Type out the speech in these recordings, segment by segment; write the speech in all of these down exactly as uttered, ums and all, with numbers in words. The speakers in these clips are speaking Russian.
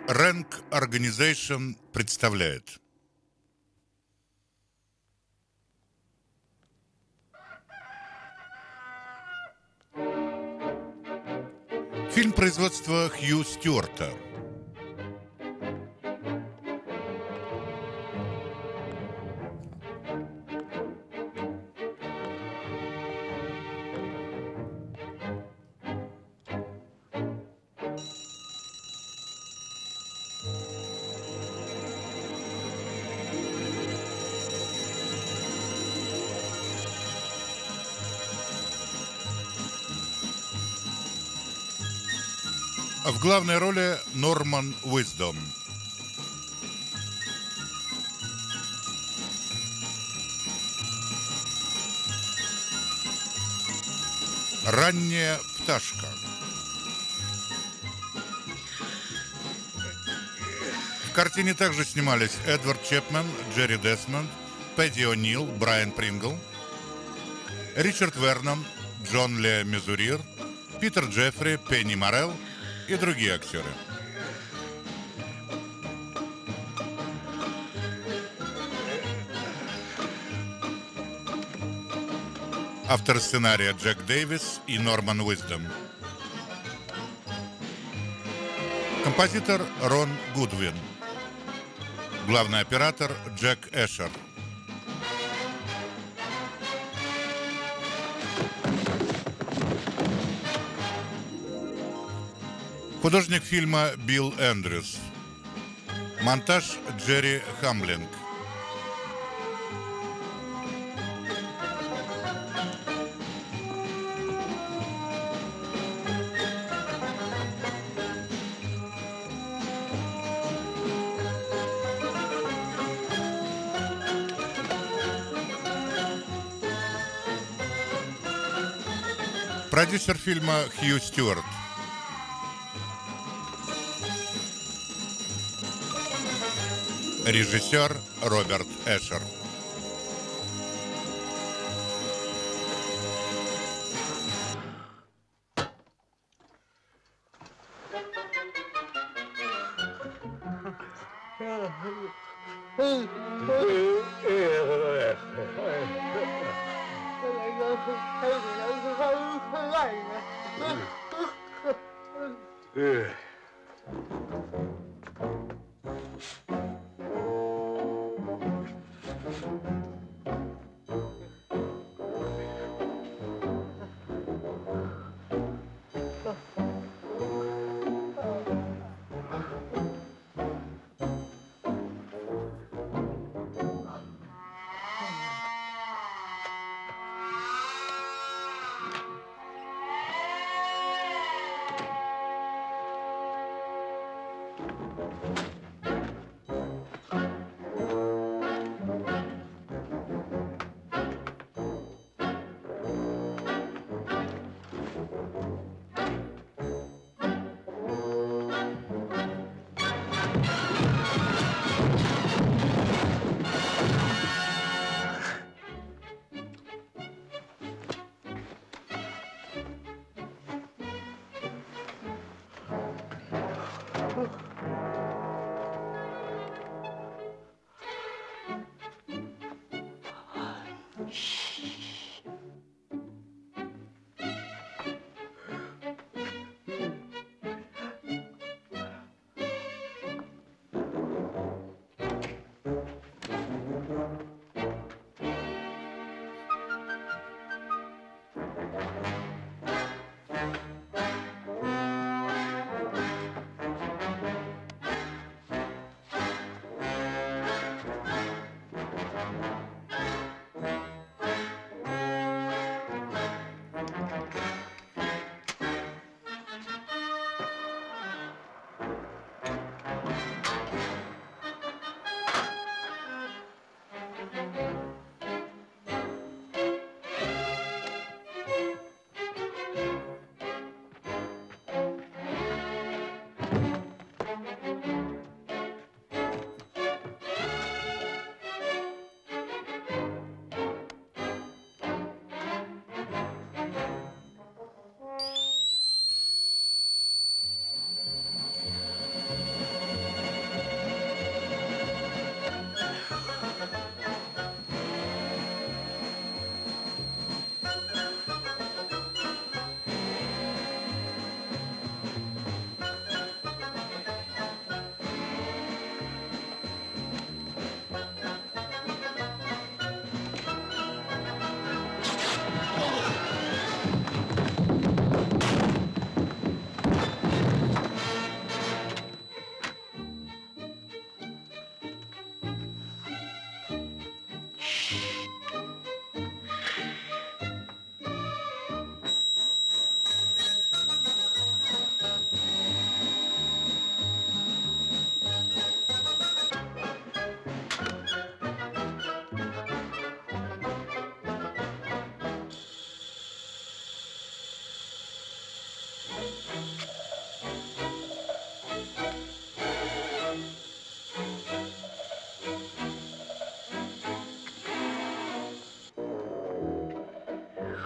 Rank Organization представляет. Фильм производства Хью Стюарта. В главной роли Норман Уиздом. Ранняя пташка. В картине также снимались Эдвард Чепмен, Джерри Десмонд, Пэдди О'Нил, Брайан Прингл, Ричард Вернон, Джон Ле Мезурир, Питер Джеффри, Пенни Моррелл и другие актеры. Автор сценария Джек Дэвис и Норман Уиздом. Композитор Рон Гудвин. Главный оператор Джек Эшер. Художник фильма Билл Эндрюс. Монтаж Джерри Хамблинг. Продюсер фильма Хью Стюарт. Режиссер Роберт Эшер.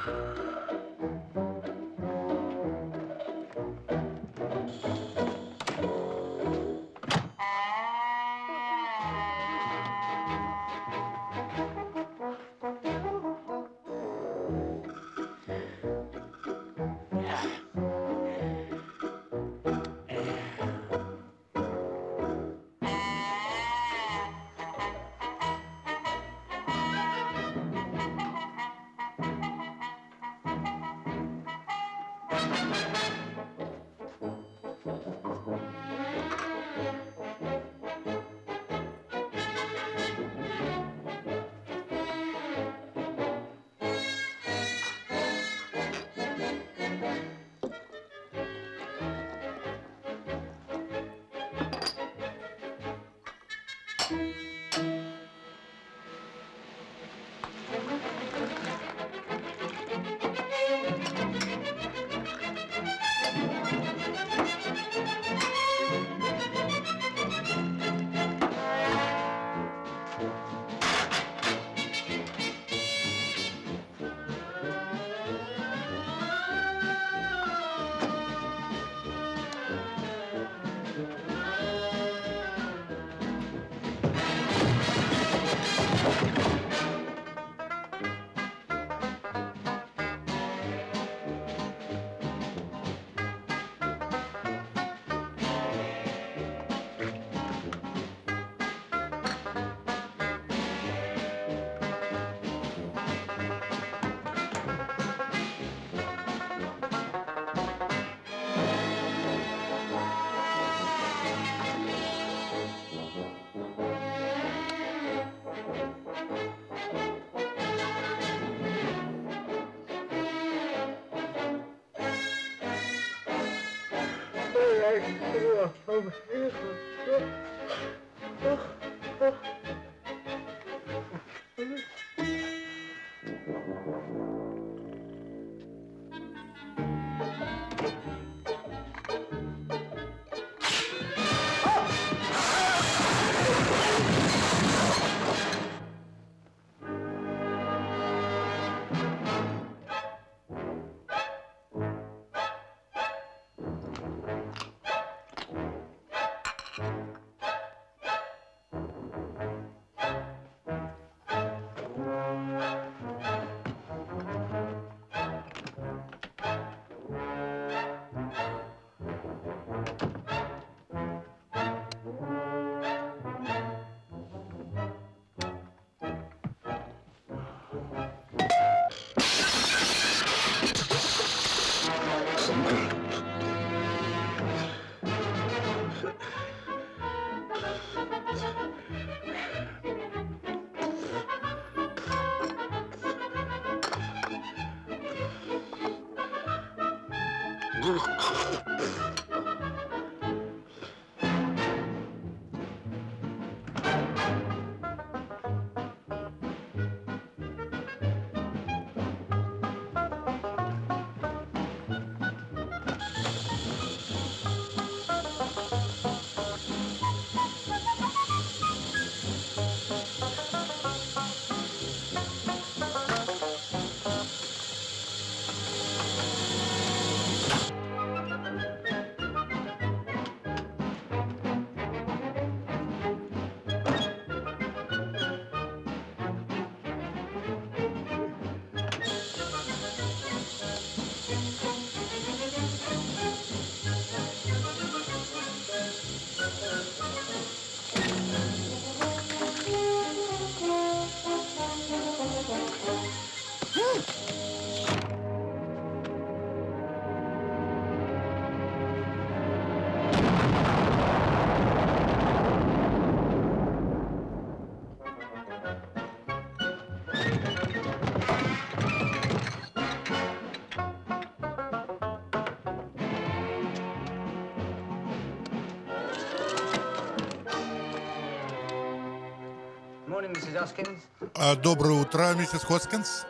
А, доброе утро, миссис Хоскинс.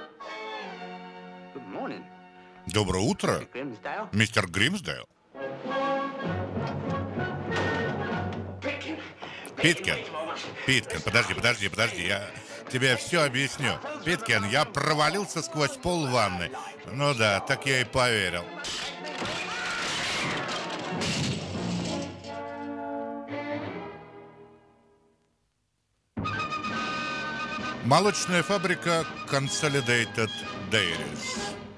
Доброе утро, мистер Гримсдейл. Питкин, Питкин, подожди, подожди, подожди, я тебе все объясню. Питкин, я провалился сквозь пол ванны. Ну да, так я и поверил. Молочная фабрика Consolidated Dairies.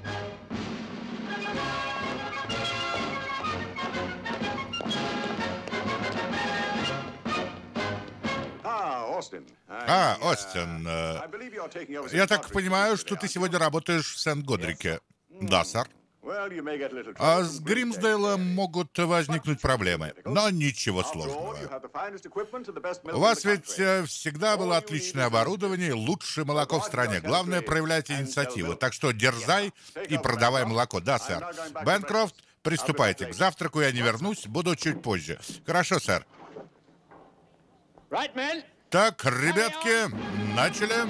А, Остин, э, я так понимаю, что ты сегодня работаешь в Сент-Годрике. Да, сэр. А с Гримсдейлом могут возникнуть проблемы, но ничего сложного. У вас ведь э, всегда было отличное оборудование, лучшее молоко в стране. Главное, проявлять инициативу. Так что дерзай и продавай молоко. Да, сэр. Бенкрофт, приступайте. К завтраку я не вернусь, буду чуть позже. Хорошо, сэр. Так, ребятки, начали.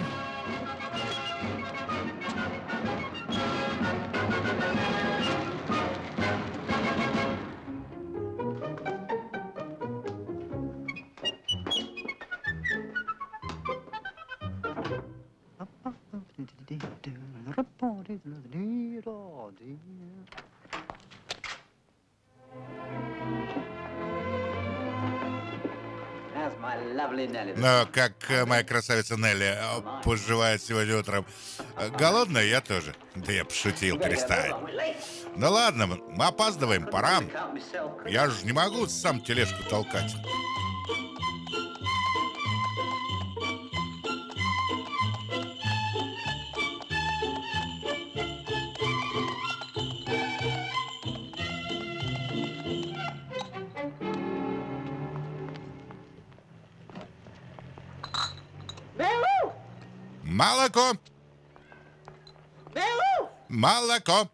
Но как э, моя красавица Нелли э, поживает сегодня утром. Э, Голодная я тоже. Да я пошутил, перестань. Ну ладно, мы опаздываем, пора. Я же не могу сам тележку толкать. Молоко! Молоко!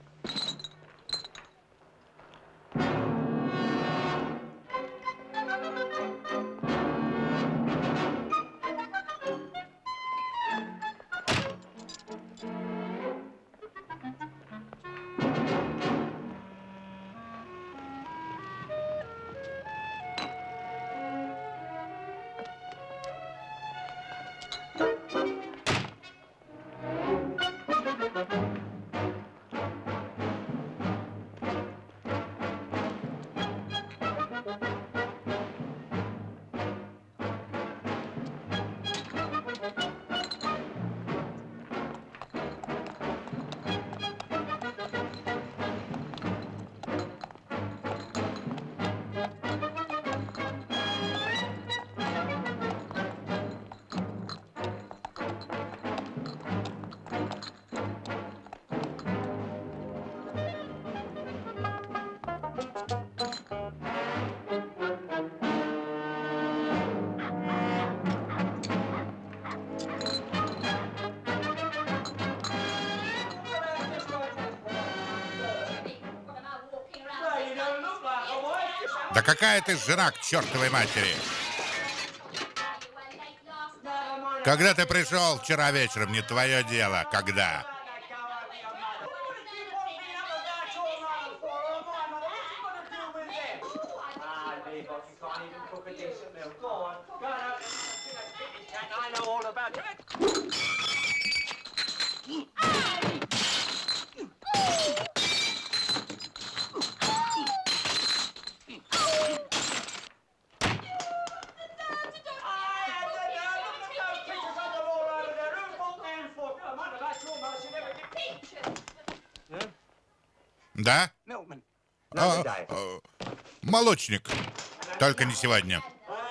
Да какая ты жена к чертовой матери? Когда ты пришел вчера вечером, не твое дело. Когда? Да? А, а, молочник. Только не сегодня.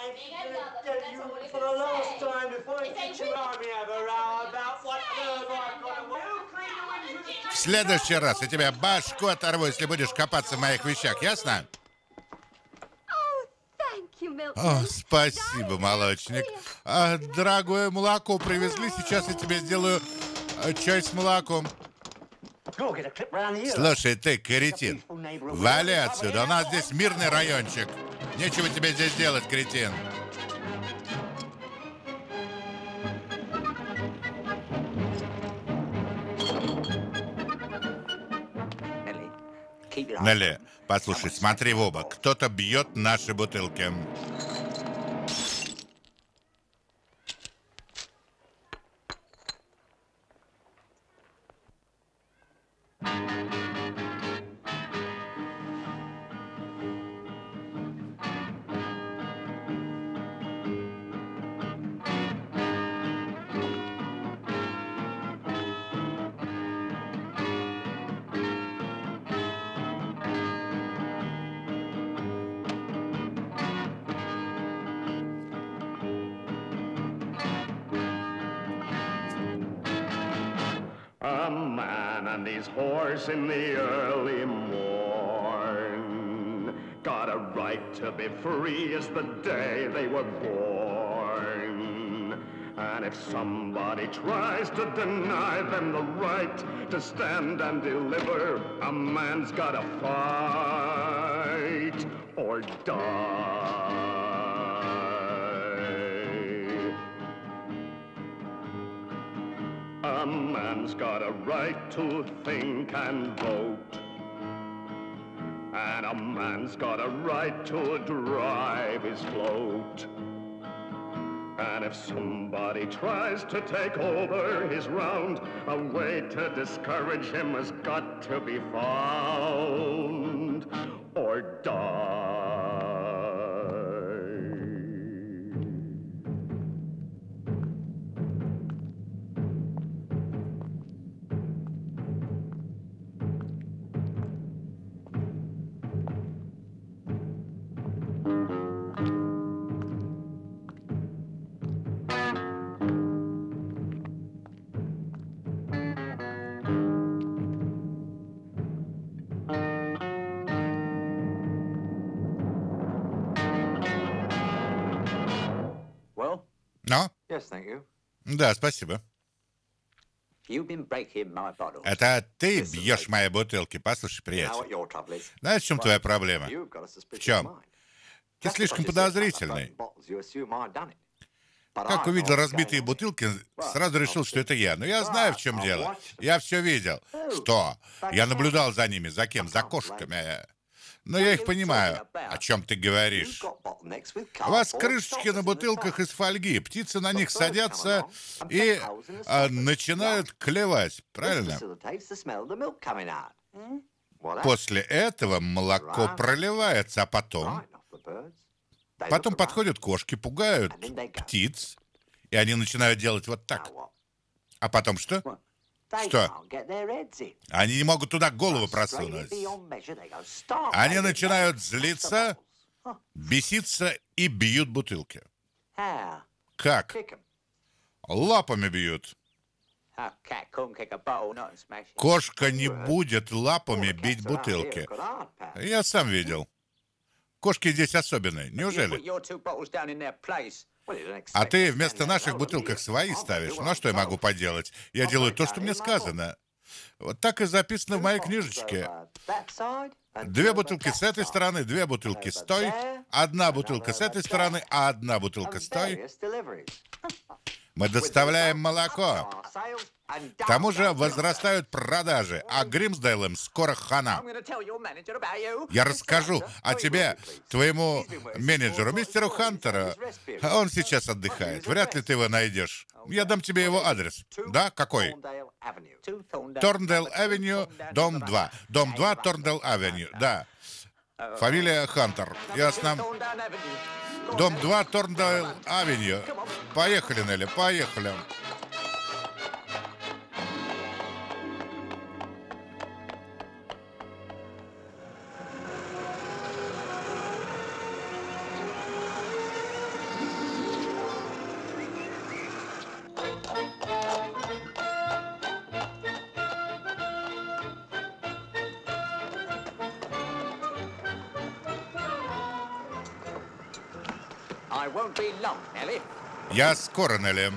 В следующий раз я тебе башку оторву, если будешь копаться в моих вещах, ясно? О, спасибо, молочник. А, дорогое молоко привезли, сейчас я тебе сделаю а, чай с молоком. Слушай, ты, кретин, вали отсюда, у нас здесь мирный райончик. Нечего тебе здесь делать, кретин. Нелли, послушай, смотри в оба. Кто-то бьет наши бутылки. A man and his horse in the early morn got a right to be free as the day they were born. And if somebody tries to deny them the right to stand and deliver, a man's gotta fight or die. A man's got a right to think and vote. And a man's got a right to drive his float. And if somebody tries to take over his round, a way to discourage him has got to be found or die. Но? Yes, thank you. Да, спасибо. You've been breaking my bottles. Это ты бьешь мои бутылки. Послушай, You know what приятель. your trouble is? Знаешь, в чем твоя проблема? You've got a В suspicious чем? mind. Ты Just слишком because you see a couple of подозрительный. broken bottles, you assume I done it. But Как I увидел know what's разбитые going on. бутылки, сразу решил, что это я. Но я знаю, в чем дело. Я все видел. Что? Я наблюдал за ними. За кем? За кошками. Но я их понимаю. О чем ты You've говоришь? got bottlenecks with У вас cardboard крышечки на stoppers in the бутылках top. из фольги. Птицы на них But birds садятся come along and и peck holes in the а, stoppers. начинают клевать. This Правильно? facilitates the smell of the milk coming out. Hmm? What После этого молоко проливается, а потом... Right off the birds. They Потом look around. подходят кошки, пугают птиц, и они начинают делать вот так. Now what? А потом что? They Что? can't get their heads in. Они не могут туда голову Frustrated просунуть. beyond measure, they go stark Они raving, начинают they злиться, bust the bottles. беситься и бьют бутылки. Huh. How? Как? Kick 'em. Лапами бьют. A cat couldn't kick a bottle, not and smash it. Кошка не будет All лапами the бить cats around here бутылки. have got hard pads. Я сам видел. Кошки здесь особенные. You put Неужели? your two bottles down in their place. Well, you don't А expect ты them to вместо stand there наших and бутылках roll свои them. ставишь. I'll Ну а do что я what I'm могу told. поделать? Я делаю то, что мне сказано. Вот так и записано в моей книжечке. Две бутылки с этой стороны, две бутылки с той, одна бутылка с этой стороны, а одна бутылка с той. Мы доставляем молоко. К тому же возрастают продажи, а Гримсдейлам скоро хана. I'm going to tell your manager about you. Я расскажу о тебе твоему менеджеру, мистеру Хантеру. А он сейчас отдыхает. Вряд ли ты его найдешь. Я дам тебе его адрес. Да? Какой? Two Thorndale Торндейл Авеню, дом два. Дом два, Торндейл Авеню. Да. Фамилия Хантер. Ясно. Thorndale Avenue. Дом два, Торндейл Авеню. Поехали, Нелли, поехали. I won't be long, Nelly. Я скоро, Нелли.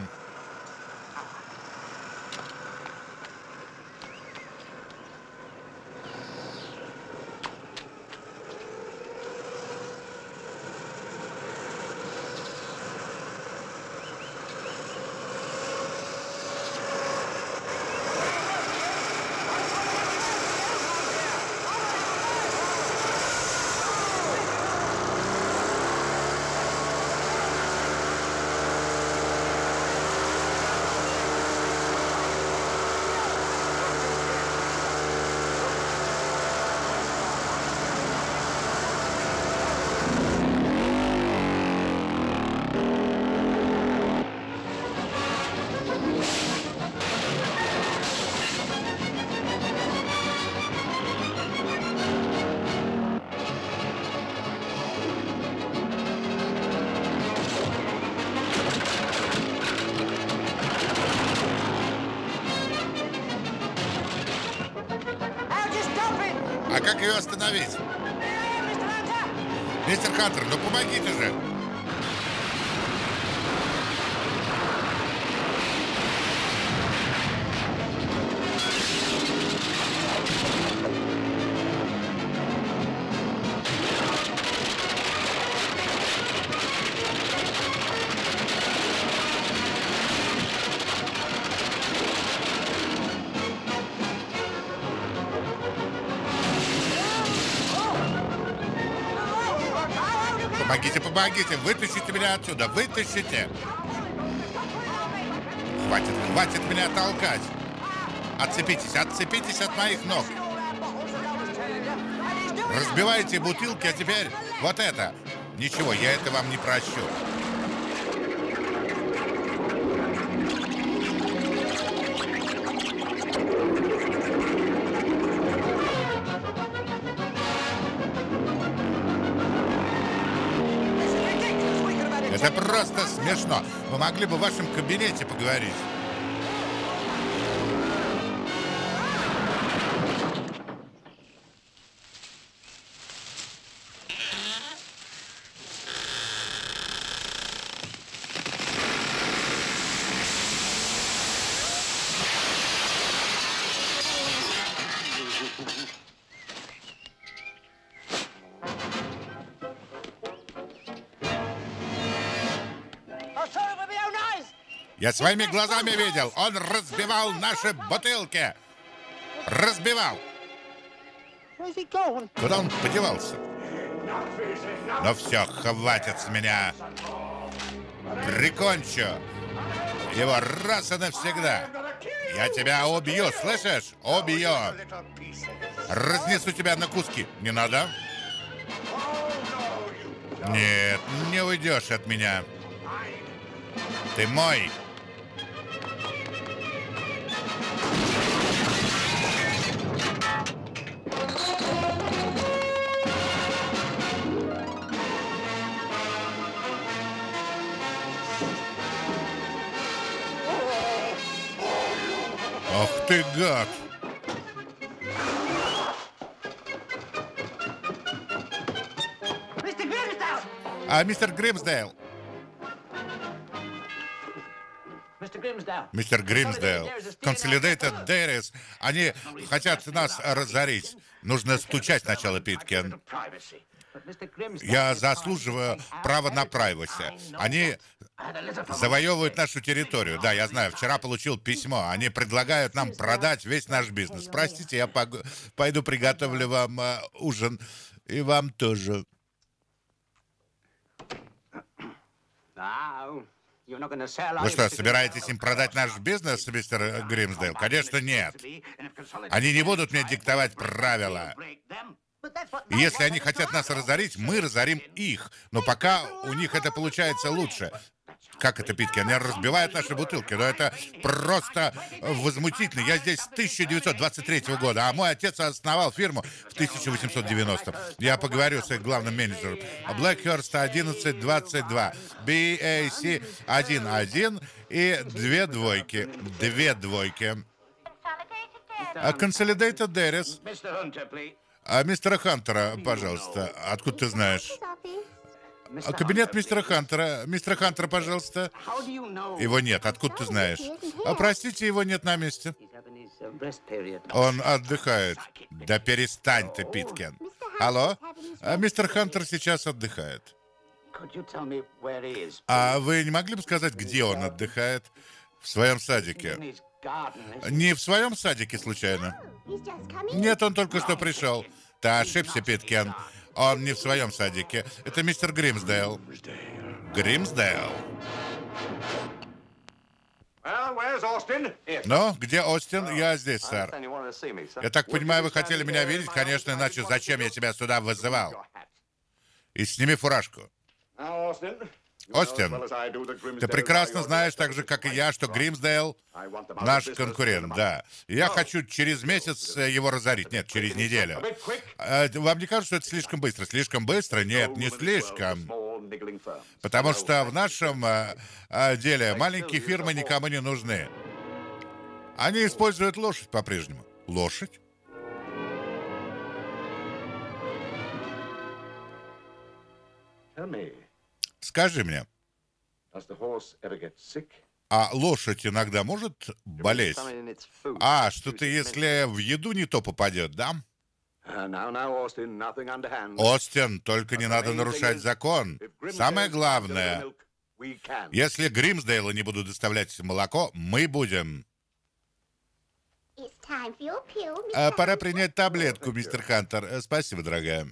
А как ее остановить? Мистер Хантер, ну помогите же! Помогите, помогите, вытащите меня отсюда, вытащите! Хватит, хватит меня толкать! Отцепитесь, отцепитесь от моих ног! Разбивайте бутылки, а теперь вот это! Ничего, я это вам не прощу. Это просто смешно. Мы могли бы в вашем кабинете поговорить. Я своими глазами видел. Он разбивал наши бутылки. Разбивал. Куда он подевался? Ну все, хватит с меня. Прикончу его раз и навсегда. Я тебя убью, слышишь? Убью. Разнесу тебя на куски. Не надо? Нет, не уйдешь от меня. Ты мой. Ах ты гад! А, мистер Гримсдейл. Мистер Гримсдейл, Consolidated Dairies, они хотят нас разорить. Нужно стучать сначала, Питкен. Я заслуживаю права на privacy. Они завоевывают нашу территорию. Да, я знаю, вчера получил письмо. Они предлагают нам продать весь наш бизнес. Простите, я пойду приготовлю вам uh, ужин. И вам тоже. Вы что, собираетесь им продать наш бизнес, мистер Гримсдейл? Конечно, нет. Они не будут мне диктовать правила. И если они хотят нас разорить, мы разорим их. Но пока у них это получается лучше. Как это, Питки? Они разбивают наши бутылки. Но это просто возмутительно. Я здесь с тысяча девятьсот двадцать третьего года, а мой отец основал фирму в тысяча восемьсот девяностом. Я поговорю с их главным менеджером. Блэкхерст одиннадцать двадцать два, би эй си один один и две двойки. Две двойки. Consolidated Dairies. А мистера Хантера, пожалуйста. Откуда ты знаешь? А кабинет мистера Хантера. Мистера Хантера, пожалуйста. Его нет. Откуда ты знаешь? А, простите, его нет на месте. Он отдыхает. Да перестань ты, Питкен. Алло? А мистер Хантер сейчас отдыхает. А вы не могли бы сказать, где он отдыхает? В своем садике. Не в своем садике, случайно? Нет, он только что пришел. Ты ошибся, Питкен. Он не в своем садике. Это мистер Гримсдейл. Гримсдейл. Ну, где Остин? Я здесь, сэр. Я так понимаю, вы хотели меня видеть? Конечно, иначе зачем я тебя сюда вызывал? И сними фуражку. Остин, ты прекрасно знаешь, так же, как и я, что Гримсдейл наш конкурент, да. Я хочу через месяц его разорить. Нет, через неделю. Вам не кажется, что это слишком быстро? Слишком быстро? Нет, не слишком. Потому что в нашем деле маленькие фирмы никому не нужны. Они используют лошадь по-прежнему. Лошадь? Tell me, Скажи мне, does the horse ever get sick? а лошадь иногда может болеть? Something in its food. А, что-то если в еду не то попадет, да? Uh, now, now, Austin, nothing underhand. Остин, только не надо нарушать закон. Самое главное, We can. если Гримсдейлы не будут доставлять молоко, мы будем. It's time for your pill, Miss А, пора Hunt. принять таблетку, мистер Хантер. Э, Спасибо, дорогая.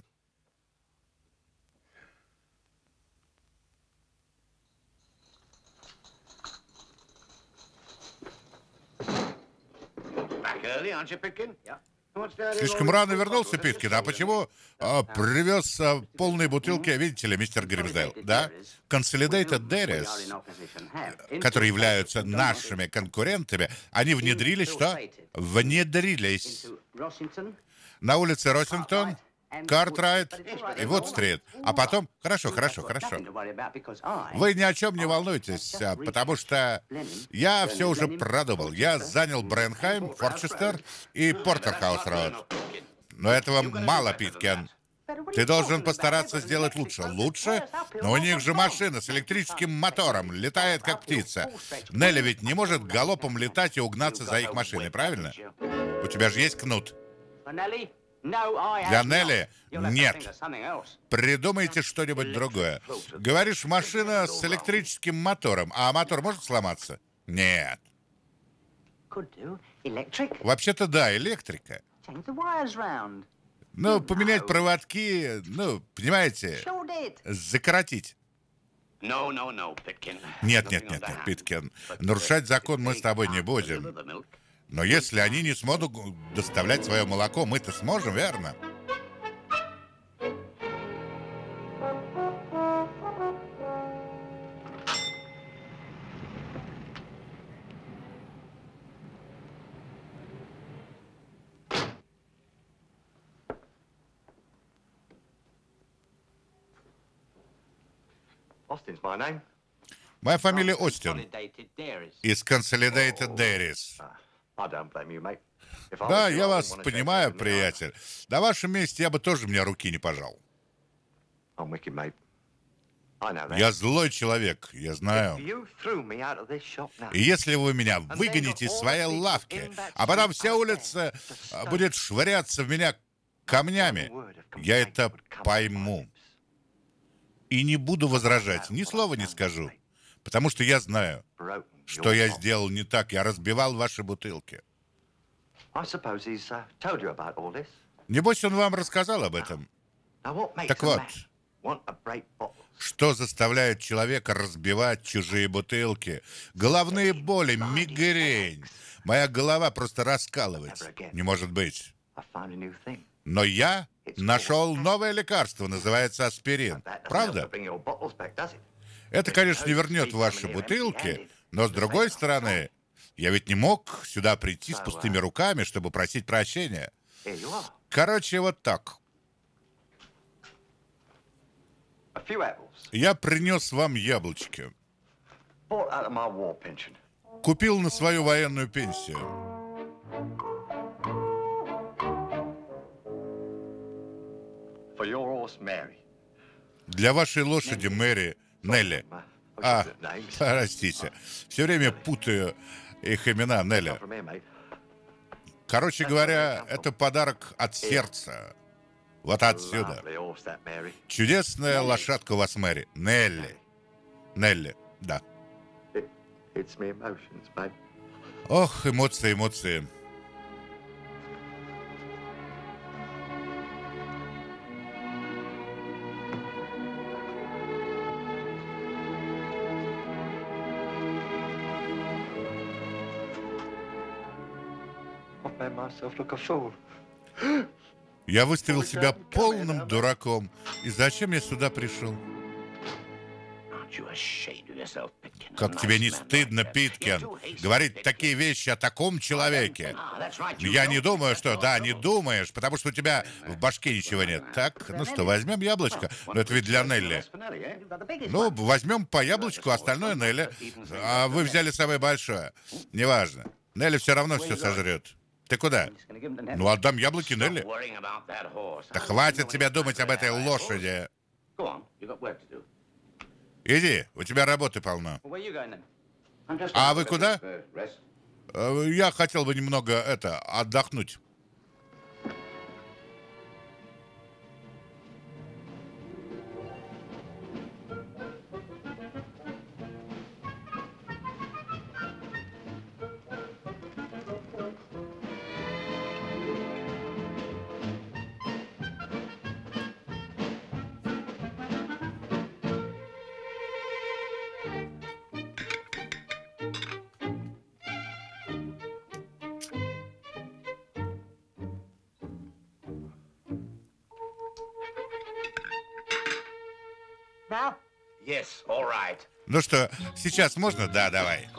Back early, aren't you, Pitkin? Yeah. What's that? Слишком рано вернулся Питкин. А почему а, привез а, полные бутылки, видите ли, мистер Гримсдейл, да? Consolidated Dairies, которые являются нашими конкурентами, они внедрились, что? Внедрились на улице Росингтон, Картрайт и Вуд-стрит. А потом... Хорошо, хорошо, хорошо. Вы ни о чем не волнуйтесь, а, потому что я все уже продумал. Я занял Бренхайм, Форчестер и Портерхаус-Роуд. Но этого мало, Питкен. Ты должен постараться сделать лучше. Лучше? Но у них же машина с электрическим мотором, летает как птица. Нелли ведь не может галопом летать и угнаться за их машиной, правильно? У тебя же есть кнут. Для Нелли нет. Придумайте что-нибудь другое. Говоришь, машина с электрическим мотором, а мотор может сломаться? Нет. Вообще-то да, электрика. Ну, поменять проводки, ну, понимаете, закоротить. No, no, no, Pitkin. Нет, нет, нет, нет, Питкен. Нарушать закон мы с тобой не будем. Но если они не смогут доставлять свое молоко, мы-то сможем, верно? Austin's my name. Моя фамилия Остин. Consolidated Dairies. Из Consolidated Dairies. I don't blame you, mate. If I Да, was you, я I вас wouldn't wanna shake понимаю, your hand in the приятель. На вашем месте я бы тоже мне руки не пожал. eye. I'm wicked, mate. I know that. Я злой человек, я знаю. You threw me out of this shop now. И если вы меня выгоните из своей лавки, а потом вся улица а, будет швыряться в меня камнями, я это пойму. И не буду возражать, ни слова не скажу. Потому что я знаю, Broken что your я bottle. сделал не так. Я разбивал ваши бутылки. I suppose he's uh, told you about all this. Небось, он вам рассказал об этом. Now, what makes Так a вот, man want to break bottles? что заставляет человека разбивать чужие бутылки? Головные боли, мигрень. Моя голова просто раскалывается. Не может быть. I found a new thing. Но я нашел новое лекарство, называется аспирин. That doesn't help Правда? to bring your bottles back, does it? Это, конечно, не вернет ваши бутылки, но с другой стороны, я ведь не мог сюда прийти с пустыми руками, чтобы просить прощения. Here you are. Короче, вот так. A few apples. Я принес вам яблочки. Bought out of my war pension. Купил на свою военную пенсию. For your horse, Mary. Для вашей лошади, Мэри, Нелли. А, простите, все время путаю их имена, Нелли. From here, mate. Короче говоря, это подарок от сердца. Вот отсюда. Lovely horse, that Mary. Чудесная лошадка у вас, Мэри. Нелли. Нелли, да. It, it's me emotions, mate. Ох, эмоции, эмоции. I've made myself look a fool. Я выставил себя полным дураком. И зачем я сюда пришел? Aren't you ashamed of yourself, Pitkin? Как тебе не стыдно, Питкен, говорить такие вещи о таком человеке? Ah, that's right. Я не думаю, что... Да, не думаешь, потому что у тебя в башке ничего нет. Так, ну что, возьмем яблочко? Но это ведь для Нелли. Ну, возьмем по яблочку, остальное Нелли. А вы взяли самое большое. Неважно. Нелли все равно все сожрет. Ты куда? Ну, отдам яблоки Нелли. Worrying about that horse. Да хватит тебе думать об этой лошади. Go on, you've got work to do. Иди, у тебя работы полно. Well, where are you going then? I'm just А going вы for a куда? bit of, uh, rest. Э, Я хотел бы немного, это, отдохнуть. Now? Yes, all right. Ну что, сейчас можно? Да, давай.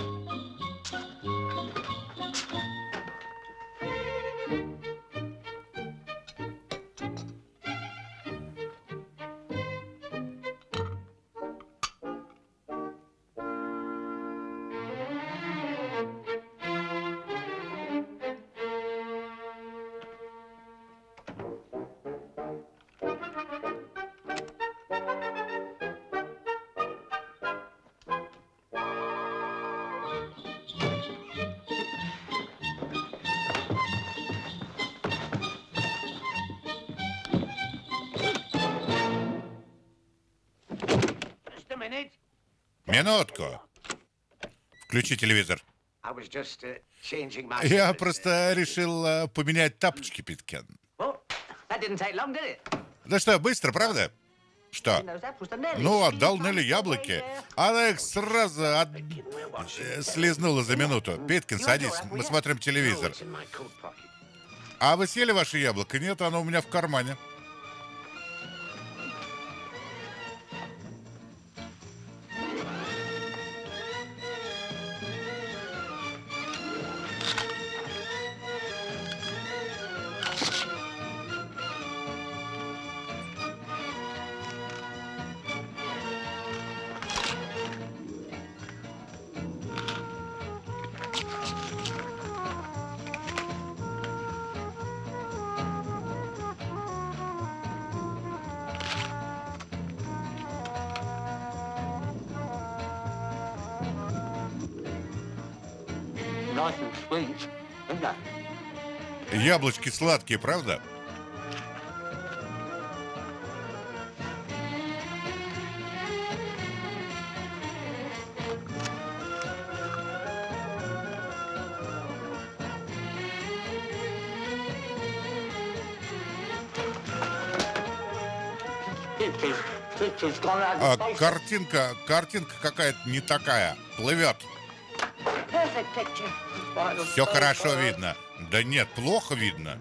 Just a minute. Минутку. Включи телевизор. I was just uh, changing my... Я slippers, просто решил э, поменять тапочки, Питкен. Well, that didn't take long, did it? Да что, быстро, правда? Что? Those apples to Nelly. Ну, отдал Нелли яблоки. Она их сразу от- э, слезнула за минуту. Питкин, садись, мы смотрим uh, телевизор. it's in my coat pocket. А вы съели ваше яблоко? Нет, оно у меня в кармане. Nice and sweet, isn't it? Яблочки сладкие, правда? Pictures, pictures gone out А of space. картинка, картинка какая-то не такая. Плывет. Perfect picture. Right, Все so хорошо far. видно. Да нет, плохо видно.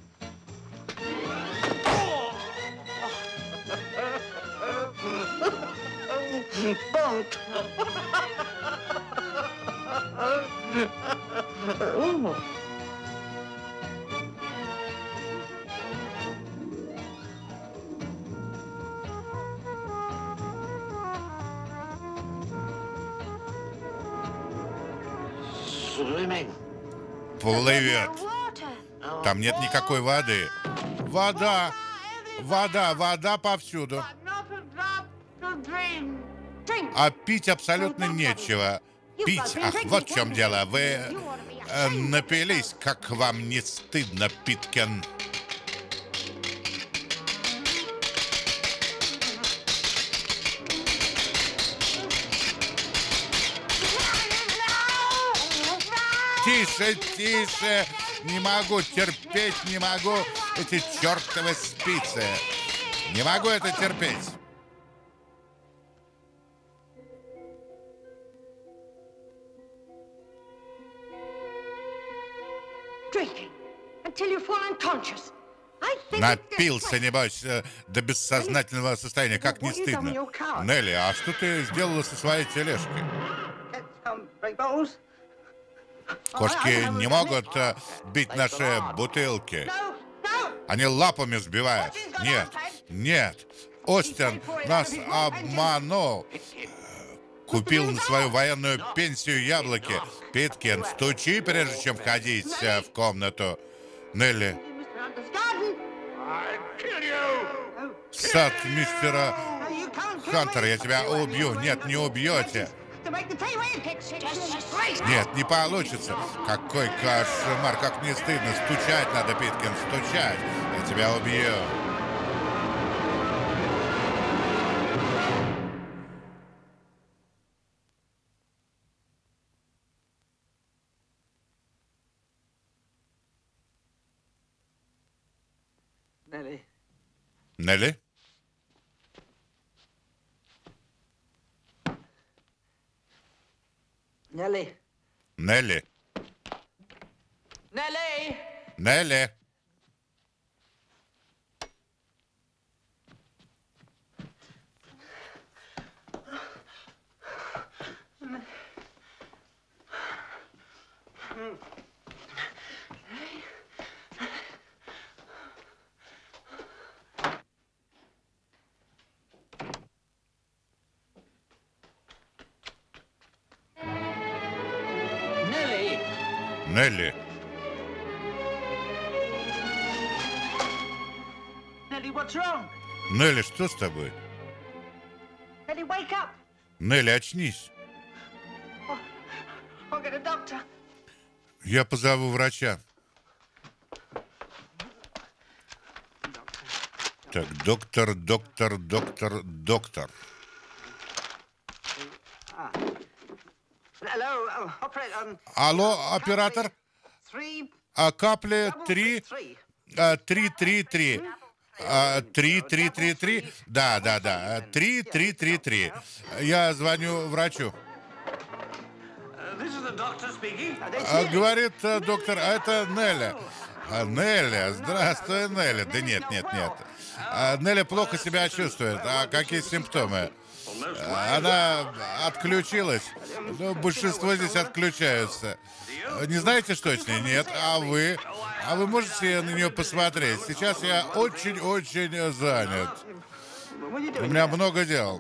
Bunk. Swimming. Плывет. Там нет никакой воды. Вода. Вода, вода повсюду. Not a drop to drink. Drink. А пить абсолютно нечего. Пить, ах, вот в чем дело. Вы э, напились, как вам не стыдно, Питкен. Тише, тише. Не могу терпеть, не могу эти чертовы спицы. Не могу это терпеть. Drinking until you fall unconscious. I think Напился, небось, э, до бессознательного состояния. Как не стыдно. Нелли, а что ты сделала со своей тележкой? Get some big bottles. Кошки не могут э, бить наши бутылки. No, no. Они лапами сбивают. Нет, нет. Остин нас обманул. Купил на свою военную пенсию яблоки. Питкин, стучи, прежде чем входить э, в комнату. Нелли, Mister Undergarden. I'll kill you! сад мистера Хантера. Я тебя убью. Нет, не убьете. Нет, не получится. Какой кошмар, как не стыдно. Стучать надо, Питкин, стучать. Я тебя убью. Nelly. Нелли? Nelly. Нелли? Nelly. Нелли? Nelly. Нелли? Nelly, what's wrong? Нелли, что с тобой? Nelly, wake up. Нелли, очнись. I'll get a doctor. Я позову врача. Так, доктор, доктор, доктор, доктор. Hello, uh, operator. Um, Алло, оператор? three, А капли double три, three. а, три, три, три. А, три, три, три, три. Да, да, да. Три, три, три, три. Я звоню врачу. А, говорит а, доктор, а это Нелли. А, Нелли, здравствуй, Нелли. Да нет, нет, нет. А, Нелли плохо себя чувствует. А какие симптомы? Она отключилась. Ну, большинство здесь отключаются. Не знаете, что с ней? Нет. А вы? А вы можете на нее посмотреть? Сейчас я очень-очень занят. У меня много дел.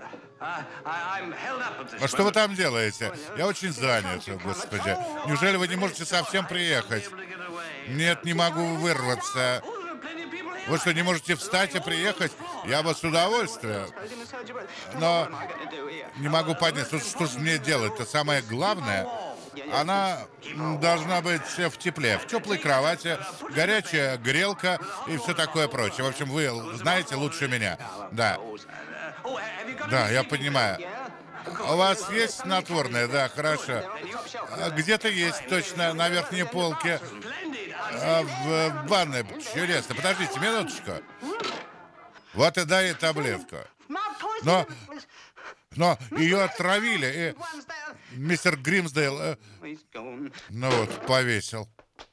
А что вы там делаете? Я очень занят, господи. Неужели вы не можете совсем приехать? Нет, не могу вырваться. Вы что, не можете встать и приехать? Я бы с удовольствием. Но не могу понять, что, что же мне делать-то? Самое главное, она должна быть в тепле, в теплой кровати, горячая грелка и все такое прочее. В общем, вы знаете лучше меня. Да. Да, я понимаю. У вас есть снотворное? Да, хорошо. Где-то есть, точно, на верхней полке. А, в ванной. Чудесно. Подождите минуточку. Вот и дай ей таблетку. Но, но ее отравили, и мистер Гримсдейл, э, ну вот, повесил.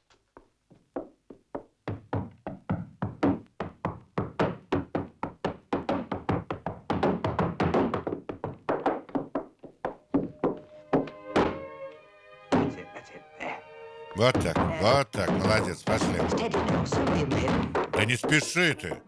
Вот так, вот так, молодец, пошли. Да не спеши ты.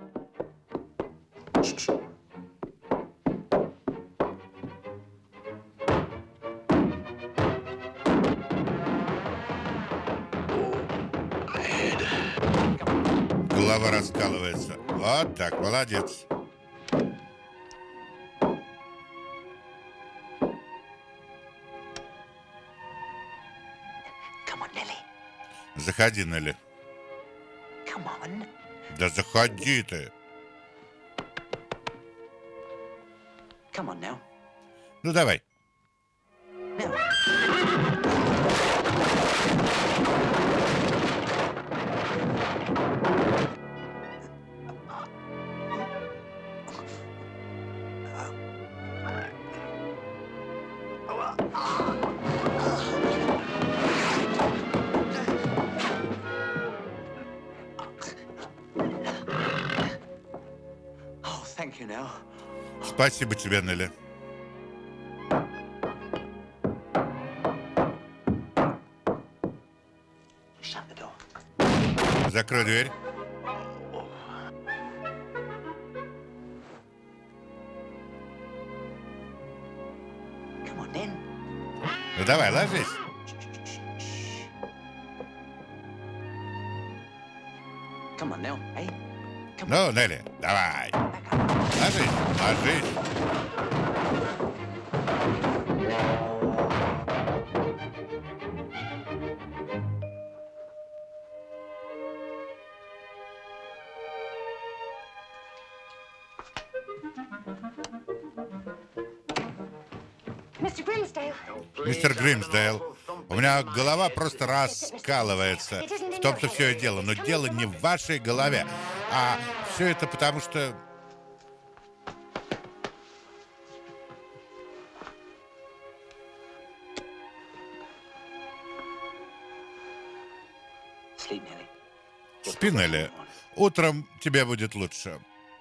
Голова раскалывается. Вот так, молодец. Заходи, Нелли. Да заходи ты. Ну давай. Спасибо тебе, Нелли. Закрой дверь. Ну давай, ложись. Ну, Нелли, давай. Ложись, ложись. Mister Grimsdale. Мистер Гримсдейл, у меня голова просто раскалывается. В том-то все и дело. Но дело не в вашей голове, а все это потому, что... Спи, Нелли. Утром тебе будет лучше.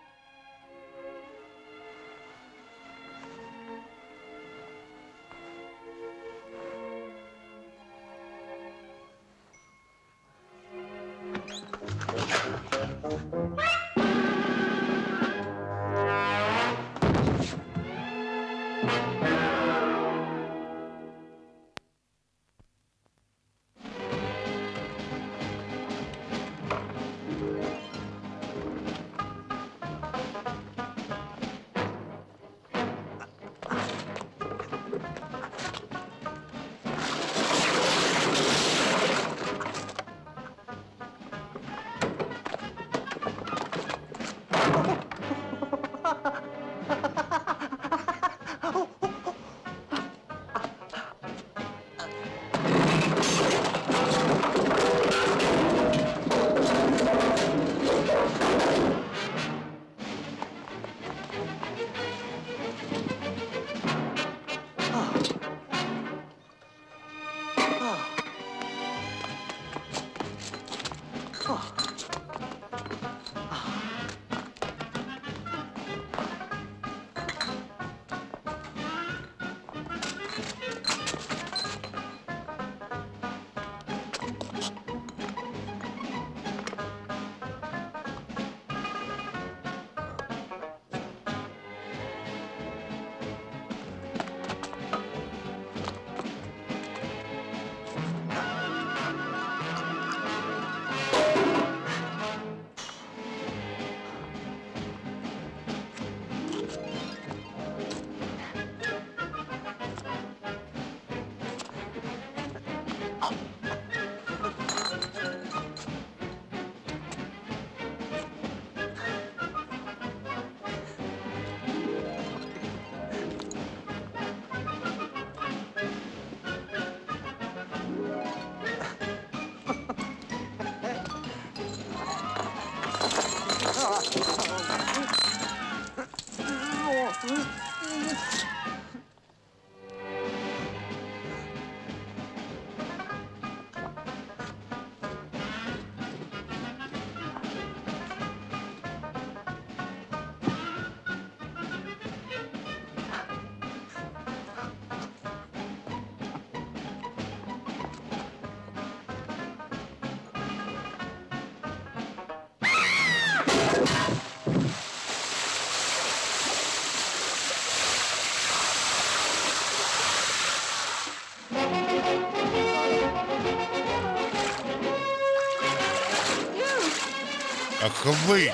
Ах вы!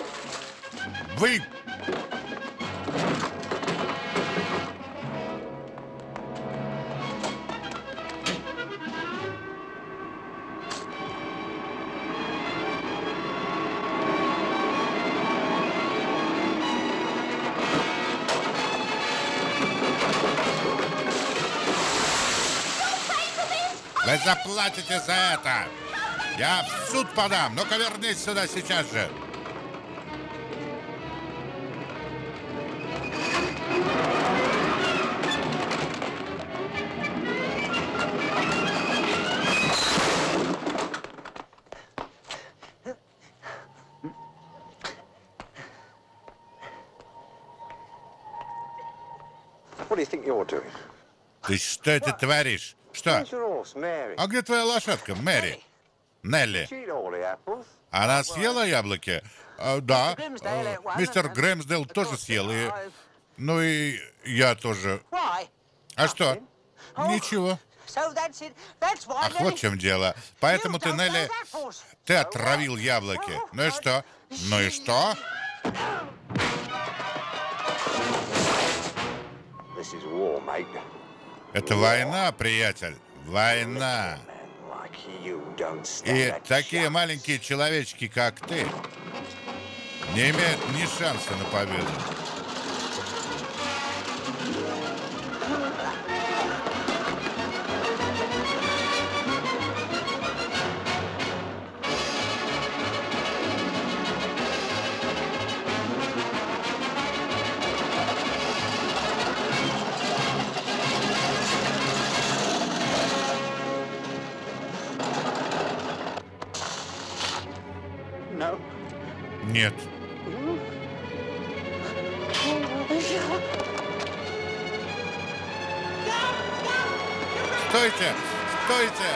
Вы! Вы заплатите за это! Я в суд подам! Ну-ка вернись сюда сейчас же! What do you think you're doing? Ты что это творишь? Что? Where's your horse, Mary? А где твоя лошадка, Мэри? Нелли. She eat all the apples. Она съела яблоки? А, да. А, мистер Грэмсдейл тоже съел. И... Ну и я тоже. А что? Ничего. Ах, вот в чем дело. Поэтому ты, Нелли, ты отравил яблоки. Ну и что? Ну и что? This is war, mate. Это война, приятель. Война. Like you don't stand И a такие chance. маленькие человечки, как ты, не имеют ни шанса на победу. No. Нет. Стойте! Стойте!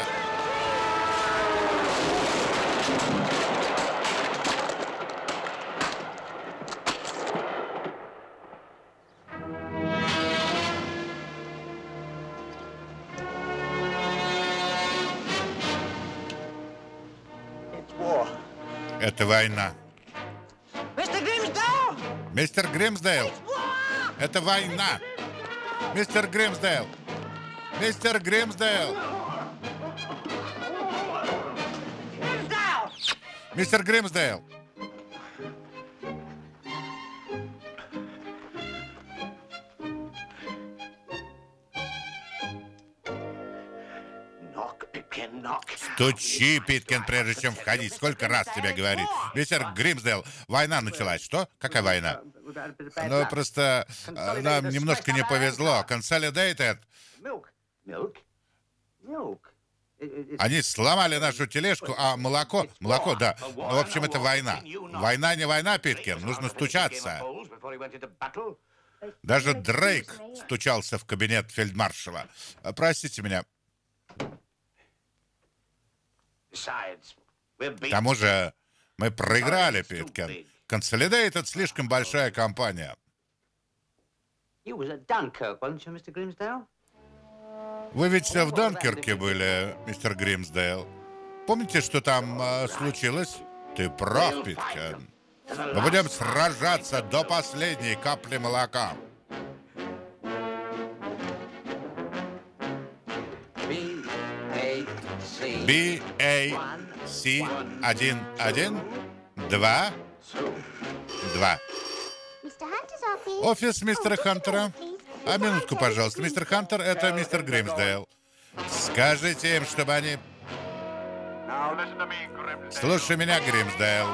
It's war. Это война. Мистер Гримсдейл! Это война! Мистер Гримсдейл! Мистер Гримсдейл! Мистер Гримсдейл! Knock, Pipkin, knock. Стучи, Питкин, прежде чем входить. Сколько раз тебе говорит? Мистер Гримсдейл, война началась. Что? Какая война? Ну, просто э, нам немножко не повезло. Consolidated. Milk. Milk? Milk? Они сломали нашу тележку, а молоко... Молоко, да. Ну, в общем, это война. Война не война, Питкин. Нужно стучаться. Даже Дрейк стучался в кабинет фельдмаршала. Простите меня. К тому же мы проиграли, Питкин. Consolidated слишком большая компания. You was at Dunkirk, weren't you, Mister Grimsdale? Вы ведь в Донкерке были, мистер Гримсдейл. Помните, что там э, случилось? Ты прав, Питкин. Мы будем сражаться до последней капли молока. B A C. би эй си один один два два. Mister Hunter's office. Офис мистера Oh, just a Хантера. minute, please. А минутку, пожалуйста. Мистер Хантер, это мистер Гримсдейл. Скажите им, чтобы они... Слушай меня, Гримсдейл.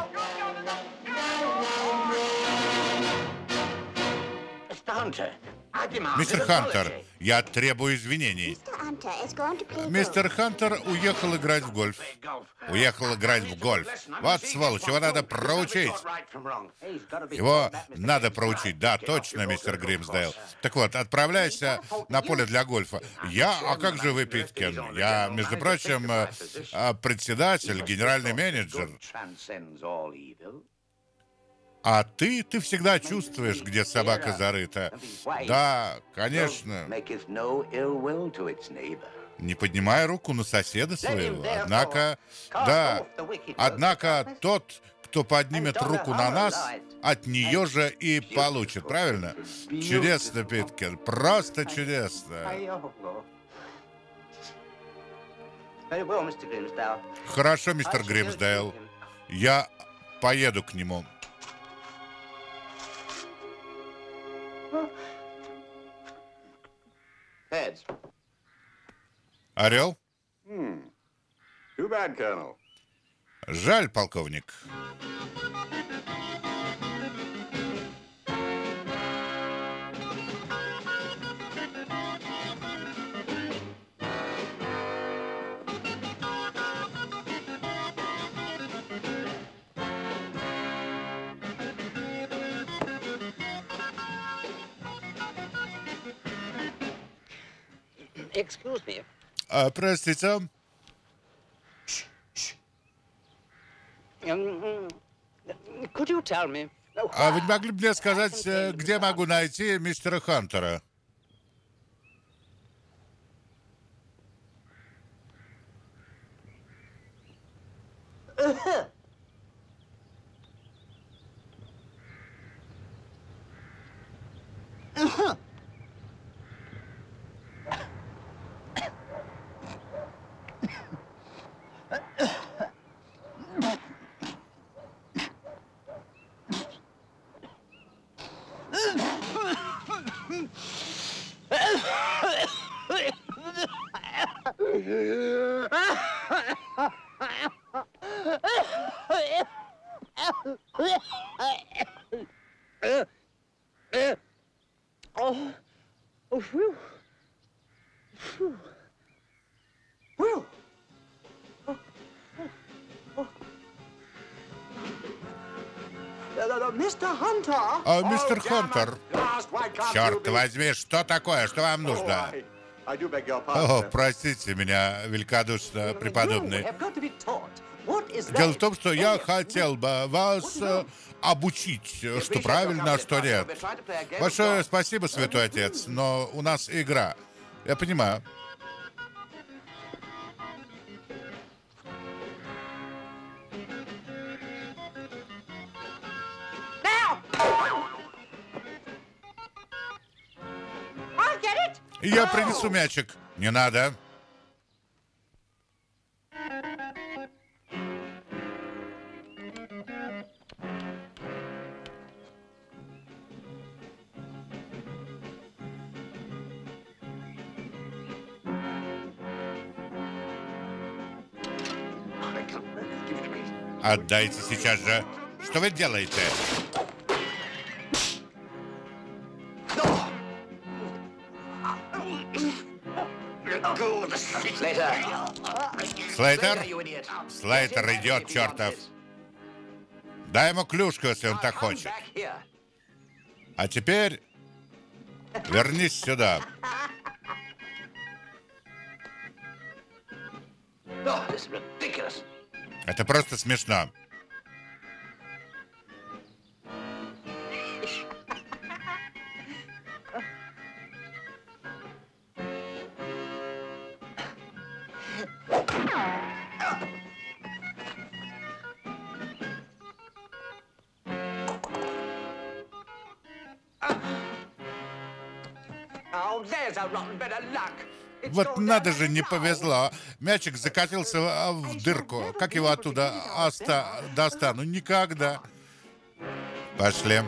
Mister Hunter, I demand Мистер an Хантер, apology. я требую извинений. Mister Hunter is going to play Мистер golf. Хантер уехал играть в гольф. Уехал играть в гольф. Вот сволочь, его надо проучить. He's got to be Его taught that, Mister надо Grimsdale. проучить. Да, точно, мистер Гримсдейл. Так вот, отправляйся на поле для гольфа. Я, а как же вы, Питкин? Я, между прочим, э, э, председатель, генеральный менеджер. Transcends all evil. А ты, ты всегда чувствуешь, где собака зарыта. Да, конечно. Maketh no ill will to its neighbor. Не поднимая руку на соседа своего. Однако, да, однако тот, кто поднимет руку на нас, от нее же и получит, правильно? Чудесно, Питкин, просто чудесно. Very well, Mister Grimsdale. Хорошо, мистер Гримсдейл, я поеду к нему. Heads. Орел? Too bad, Colonel. Жаль, полковник. Excuse me. А, простите, Um, could you tell me? а вы не могли бы мне сказать, э, где могу найти мистера Хантера? О, мистер Хантер, черт возьми, что такое, что вам нужно? О, простите меня, великодушно, преподобный. Дело в том, что я хотел бы вас э, обучить, что правильно, а что нет. Большое спасибо, святой отец, но у нас игра. Я понимаю. Я принесу мячик. Не надо. Отдайте сейчас же. Что вы делаете? Слейтер? Слейтер идет, чертов. Дай ему клюшку, если он так хочет. А теперь вернись сюда. Это просто смешно. Вот надо же, не повезло. Мячик закатился в дырку. Как его оттуда оста... достану? Никогда. Пошли.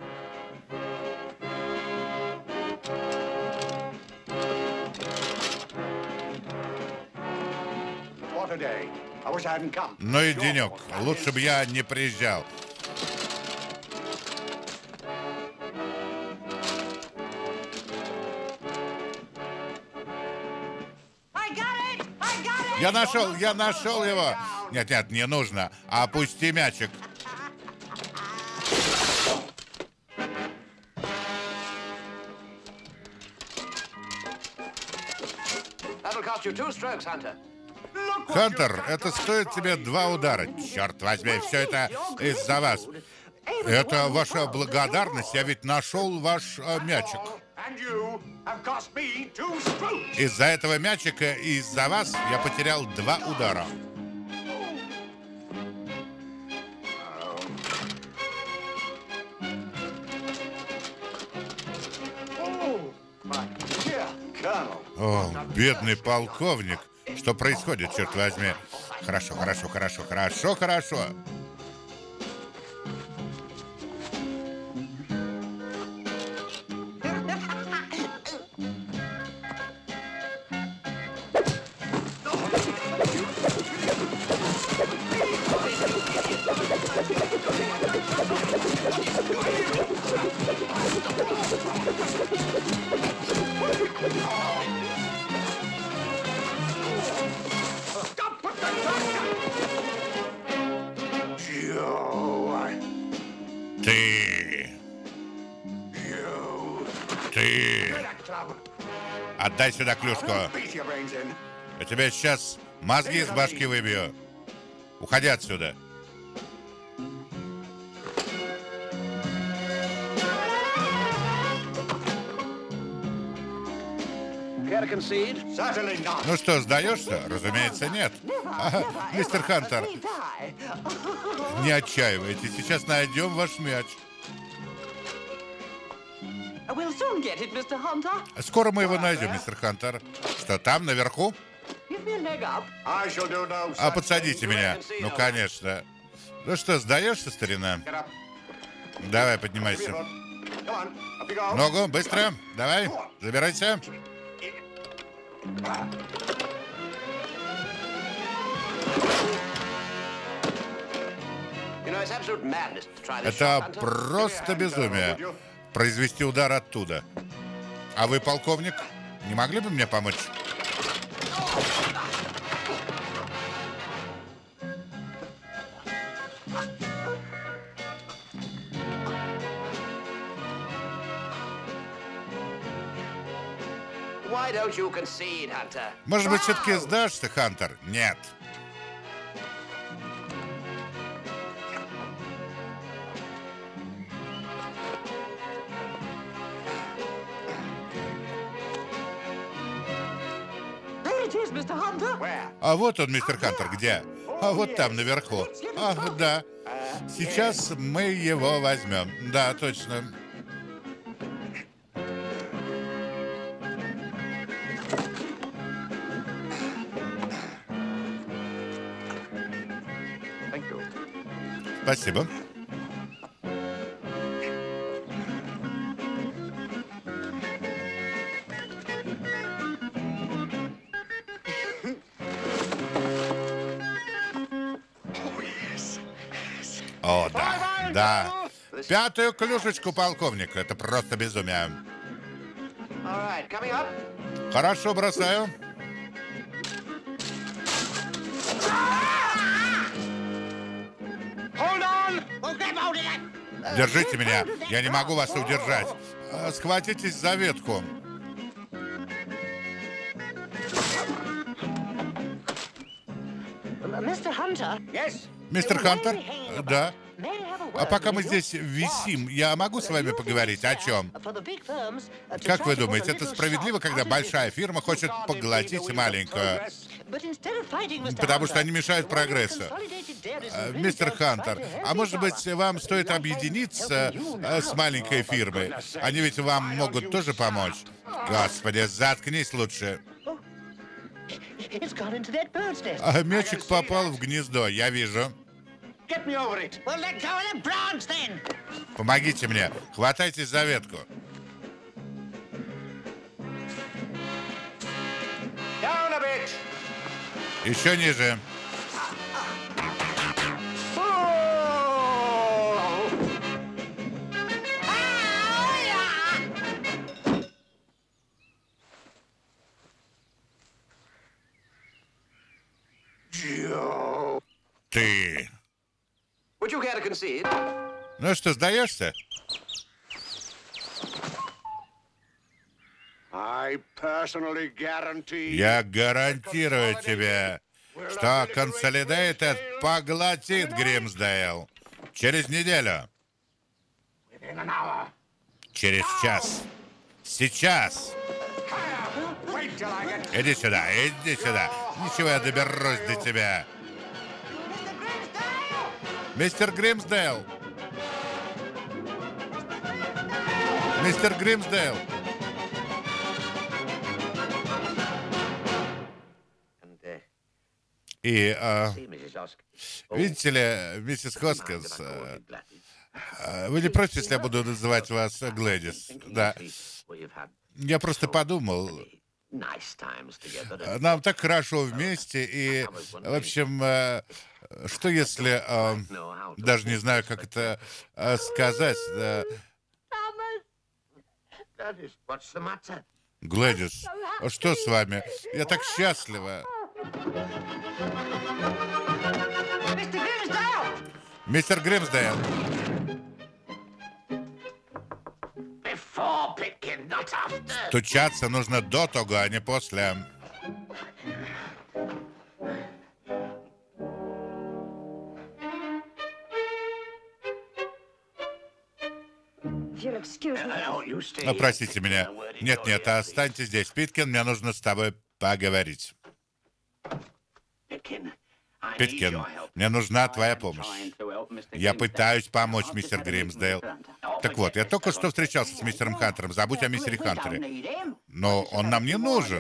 Ну и денек. Лучше бы я не приезжал. Я нашел, я нашел его. Нет, нет, не нужно. Опусти мячик. Хантер, это стоит тебе два удара. Черт возьми, все это из-за вас. Это ваша благодарность. Я ведь нашел ваш э, мячик. Из-за этого мячика и из-за вас я потерял два удара. О, бедный полковник. Что происходит, черт возьми? Хорошо, хорошо, хорошо, хорошо, хорошо. Ты... Ты... Отдай сюда клюшку. Я тебе сейчас мозги из башки выбью. Уходи отсюда. Ну что, сдаешься? Разумеется, нет. Ага, мистер Хантер, не отчаивайтесь, сейчас найдем ваш мяч. Скоро мы его найдем, мистер Хантер. Что, там, наверху? А подсадите меня. Ну, конечно. Ну что, сдаешься, старина? Давай, поднимайся. Ногу, быстро. Давай, забирайся. Это просто безумие. Произвести удар оттуда. А вы, полковник, не могли бы мне помочь? Может быть, все-таки сдашься, Хантер? Нет. А вот он, мистер Хантер, где? А вот там, наверху. Ах, да. Сейчас мы его возьмем. Да, точно. Спасибо. О, да, да. Пятую клюшечку, полковник. Это просто безумие. Хорошо, бросаю. Держите меня. Я не могу вас удержать. Схватитесь за ветку. Мистер Хантер? Да. А пока мы здесь висим, я могу с вами поговорить о чем? Как вы думаете, это справедливо, когда большая фирма хочет поглотить маленькую? Потому что они мешают прогрессу. Мистер Хантер, а может быть, вам стоит объединиться с маленькой фирмой? Они ведь вам могут тоже помочь. Господи, заткнись лучше. А мячик попал в гнездо, я вижу. Помогите мне, хватайтесь за ветку. Еще ниже. Ты. Ну что, сдаешься? Я гарантирую тебе, что Consolidated поглотит Гримсдейл через неделю. Через час. Сейчас. Иди сюда, иди сюда. Ничего, я доберусь до тебя. Мистер Гримсдейл. Мистер Гримсдейл. И, а, видите ли, миссис Хоскинс, а, вы не против, если я буду называть вас Глэдис? Да. Я просто подумал, нам так хорошо вместе, и, в общем, а, что если, а, даже не знаю, как это а, сказать, да. Глэдис, что с вами? Я так счастлива. Мистер Гримсдейл. Стучаться нужно до того, а не после. you'll excuse me. Ну, простите меня. Нет-нет, останьтесь здесь, Питкин, мне нужно с тобой поговорить. Питкин, мне нужна твоя помощь. Я пытаюсь помочь, мистер Гримсдейл. Так вот, я только что встречался с мистером Хантером. Забудь о мистере Хантере. Но он нам не нужен.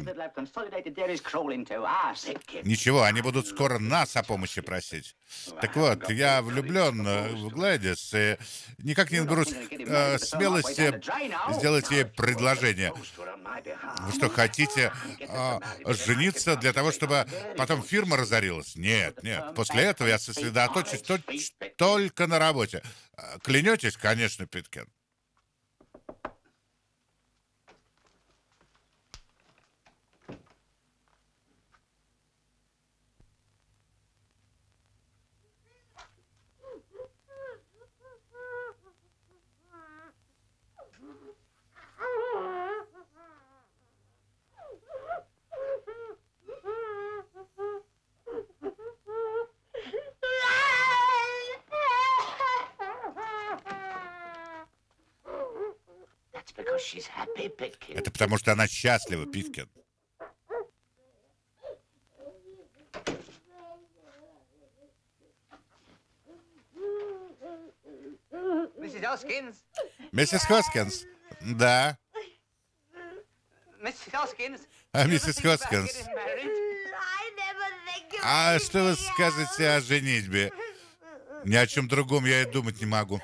Ничего, они будут скоро нас о помощи просить. Так вот, я влюблен в Глэдис и никак не наберусь э, смелости сделать ей предложение. Вы что, хотите э, жениться для того, чтобы потом фирма разорилась? Нет, нет. После этого я сосредоточусь только на работе. Клянетесь? Конечно, Питкин. Это потому, что она счастлива, Питкин. Миссис Хоскинс. Миссис Хоскинс. Да. Миссис Хоскинс. А, миссис Хоскинс. А что вы скажете о женитьбе? Ни о чем другом я и думать не могу.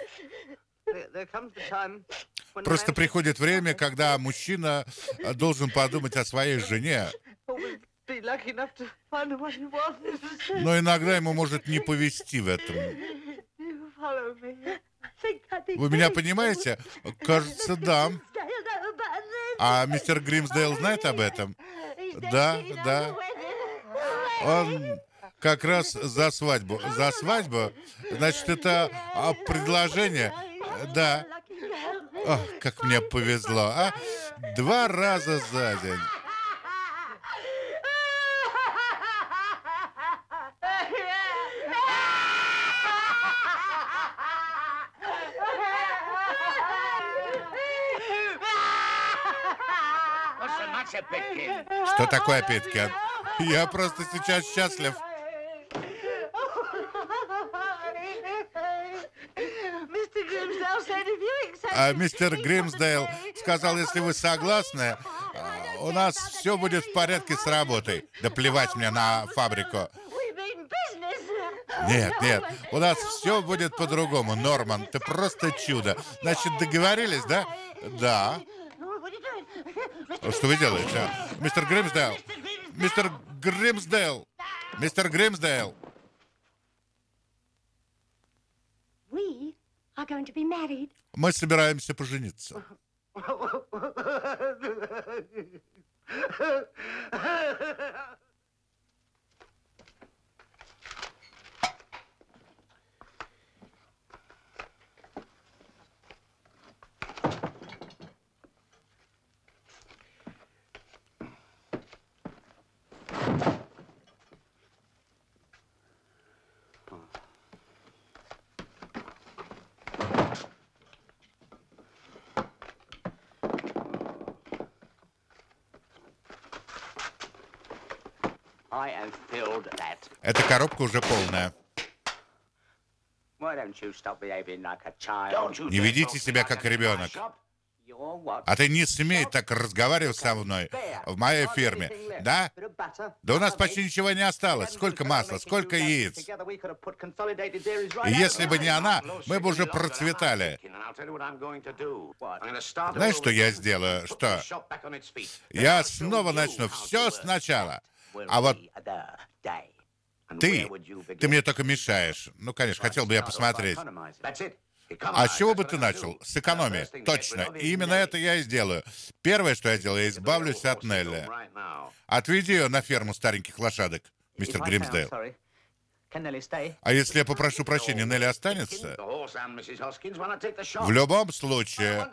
Просто приходит время, когда мужчина должен подумать о своей жене. Но иногда ему может не повезти в этом. Вы меня понимаете? Кажется, да. А мистер Гримсдейл знает об этом? Да, да. Он как раз за свадьбу. За свадьбу? Значит, это предложение? Да. Ох, как мне повезло, а? Два раза за день. Что такое, Питкин? Я просто сейчас счастлив. А мистер Гримсдейл сказал, если вы согласны, у нас все будет в порядке с работой. Да плевать мне на фабрику. Нет, нет, у нас все будет по-другому. Норман, ты просто чудо. Значит, договорились, да? Да. Что вы делаете, а? Мистер Гримсдейл! Мистер Гримсдейл! Мистер Гримсдейл! Мы собираемся пожениться. Эта коробка уже полная. Не ведите себя как ребенок. А ты не смей так разговаривать со мной в моей фирме. Да? Да у нас почти ничего не осталось. Сколько масла, сколько яиц. И если бы не она, мы бы уже процветали. Знаешь, что я сделаю? Что? Я снова начну все сначала. А вот ты, ты мне только мешаешь. Ну, конечно, хотел бы я посмотреть. А с чего бы ты начал? С экономии. Точно. И именно это я и сделаю. Первое, что я сделаю, я избавлюсь от Нелли. Отведи ее на ферму стареньких лошадок, мистер Гримсдейл. А если я попрошу прощения, Нелли останется? В любом случае...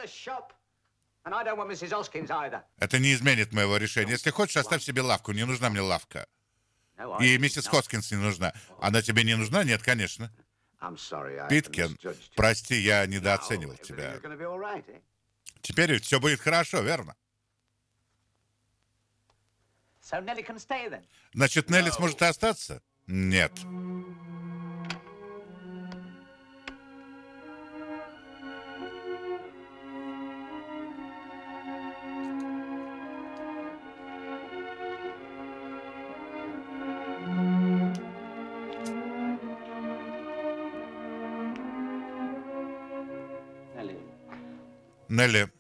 Это не изменит моего решения. Если хочешь, оставь себе лавку. Не нужна мне лавка. И миссис Хоскинс не нужна. Она тебе не нужна? Нет, конечно. Питкин, прости, я недооценивал тебя. Теперь все будет хорошо, верно? Значит, Нелли сможет остаться? Нет. Нелли,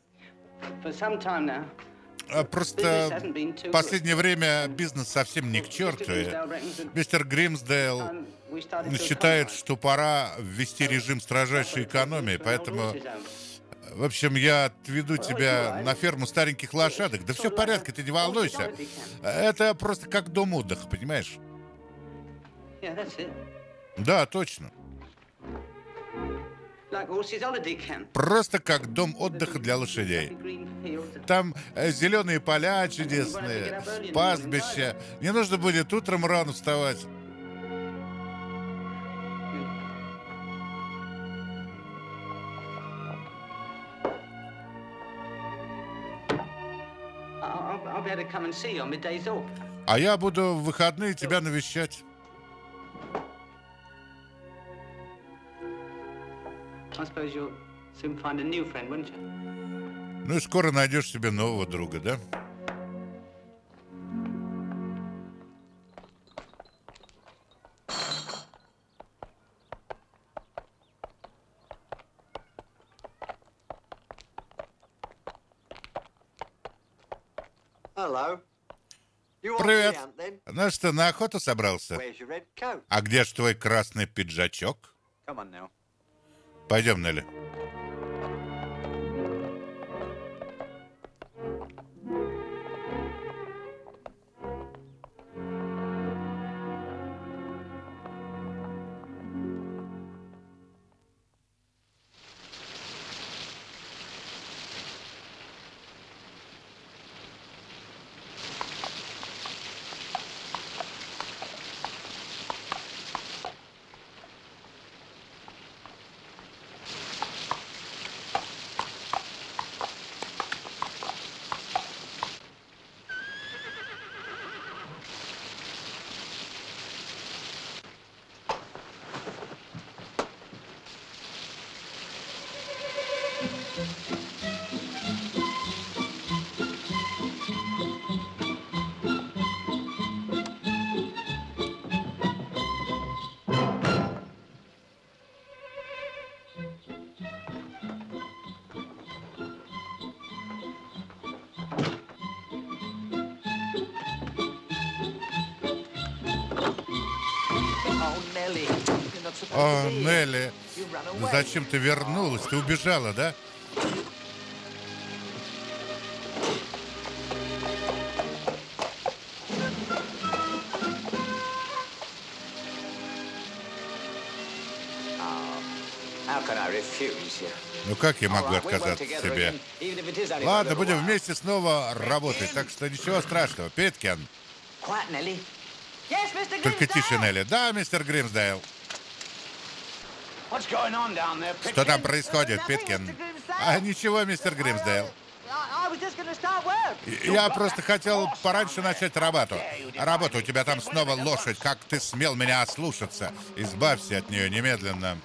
просто в последнее время бизнес совсем не к черту. Мистер Гримсдейл считает, что пора ввести режим строжайшей экономии, поэтому, в общем, я отведу тебя на ферму стареньких лошадок. Да все в порядке, ты не волнуйся. Это просто как дом отдыха, понимаешь? Да, точно. Просто как дом отдыха для лошадей. Там э, зеленые поля чудесные, пастбища. Не нужно будет утром рано вставать. А я буду в выходные тебя навещать. Ну и скоро найдешь себе нового друга, да? Привет. Ну что, на охоту собрался? А где ж твой красный пиджачок? Пойдем, Нелли. О, Нелли, ну зачем ты вернулась? Ты убежала, да? Ну как я могу отказаться от тебя? Ладно, будем вместе снова работать, так что ничего страшного. Питкин. Только тише, Нелли. Да, мистер Гримсдейл. Что там происходит, Питкин? А ничего, мистер Гримсдейл. Я просто хотел пораньше начать работу. Работа, у тебя там снова лошадь. Как ты смел меня ослушаться? Избавься от нее немедленно.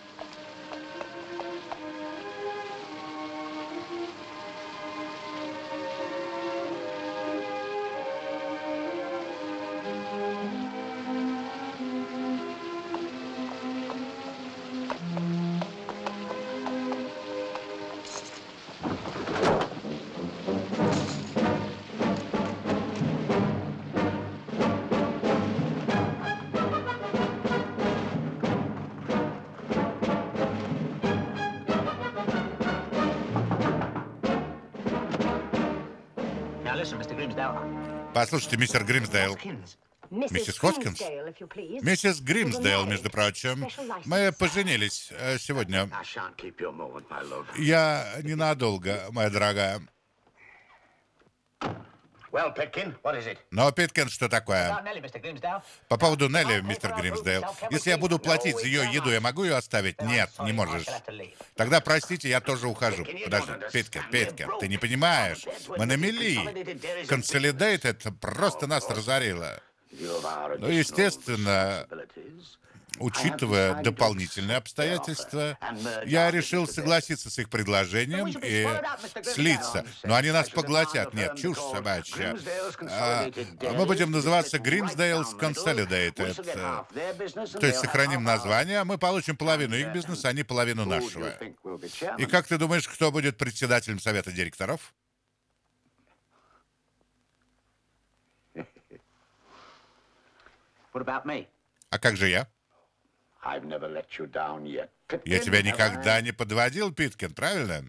Послушайте, мистер Гримсдейл. Миссис Хоскинс? Миссис Гримсдейл, между прочим. Мы поженились э, сегодня. Я ненадолго, моя дорогая. Well, Pitkin, what is it? Но, Питкин, что такое? About Nellie, мистер Grimsdale. По поводу Нелли, мистер Гримсдейл. Если я буду платить за ее еду, я могу ее оставить? Нет, не можешь. Тогда, простите, я тоже ухожу. Подожди, Питкин, Питкин, ты не понимаешь. Мы на мели. Consolidated просто нас разорило. Ну, естественно, учитывая дополнительные обстоятельства, я решил согласиться с их предложением и слиться. Но они нас поглотят. Нет, чушь собачья. А, мы будем называться Grimsdale's Consolidated. То есть сохраним название, а мы получим половину их бизнеса, а не половину нашего. И как ты думаешь, кто будет председателем совета директоров? А как же я? I've never let you down yet. Я тебя никогда не подводил, Питкин, правильно?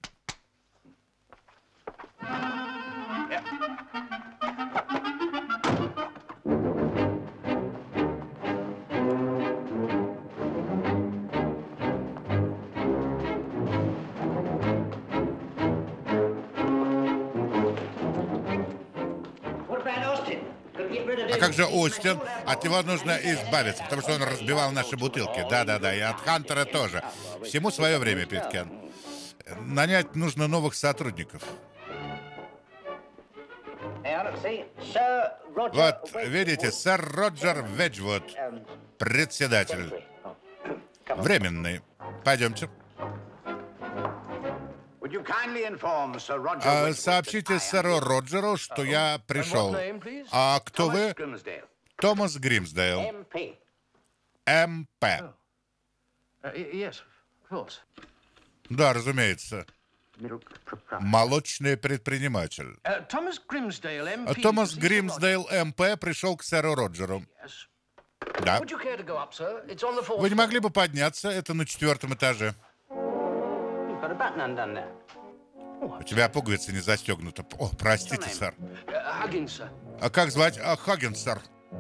А как же Остин? От него нужно избавиться, потому что он разбивал наши бутылки. Да-да-да, и от Хантера тоже. Всему свое время, Питкин. Нанять нужно новых сотрудников. Вот, видите, сэр Роджер Веджвуд, председатель. Временный. Пойдемте. А, сообщите сэру Роджеру, что я пришел. А кто вы? Томас Гримсдейл. эм пэ. Да, разумеется. Молочный предприниматель. Томас Гримсдейл, эм пэ, пришел к сэру Роджеру. Да. Вы не могли бы подняться? Это на четвертом этаже. У тебя пуговица не застегнута. О, простите, сэр. А как звать? А, Хаггинс, сэр.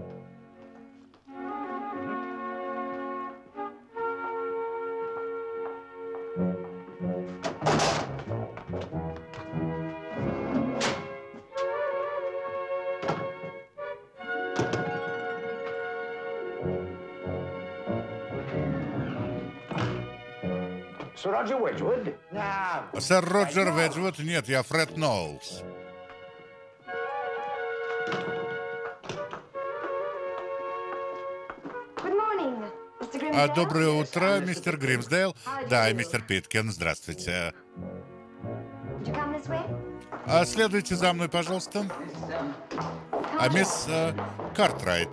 Сэр Роджер Веджвуд? Нет, я Фред Ноулс. А, доброе утро, мистер Гримсдейл. Да, и мистер Питкин, здравствуйте. А, следуйте за мной, пожалуйста. А мисс а, Картрайт.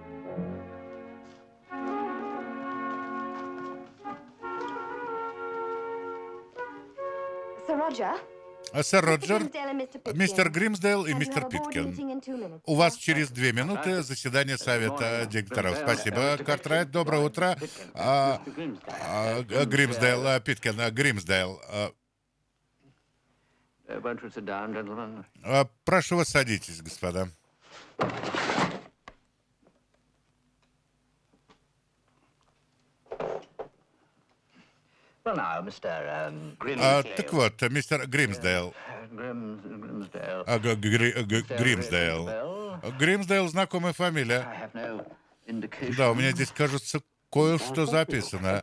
Сэр Роджер, мистер Гримсдейл и мистер Питкин. У вас через две минуты заседание совета директоров. Спасибо, Картрайт. Доброе утро. А, а, Гримсдейл, а, Питкин, а, Гримсдейл. А, а, прошу вас, садитесь, господа. А, так вот, мистер Гримсдейл. А, Гримсдейл. Гримсдейл — знакомая фамилия. Да, у меня здесь, кажется, кое-что записано.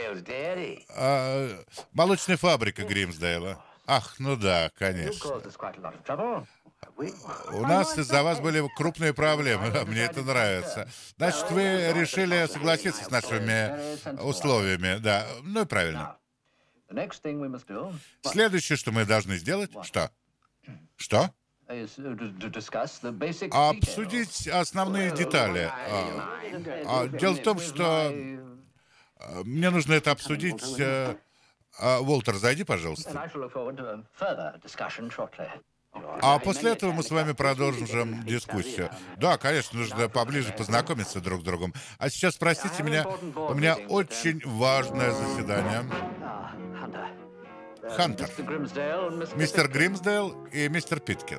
А, молочная фабрика Гримсдейла. Ах, ну да, конечно. У нас из-за вас были крупные проблемы. Мне это нравится. Значит, вы решили согласиться с нашими условиями. Да, ну и правильно. Следующее, что мы должны сделать, что? Что? Обсудить основные детали. А, дело в том, что мне нужно это обсудить. А, Уолтер, зайди, пожалуйста. А после этого мы с вами продолжим дискуссию. Да, конечно, нужно поближе познакомиться друг с другом. А сейчас, простите меня, у меня очень важное заседание. Хантер. Мистер Гримсдейл и мистер Питкин.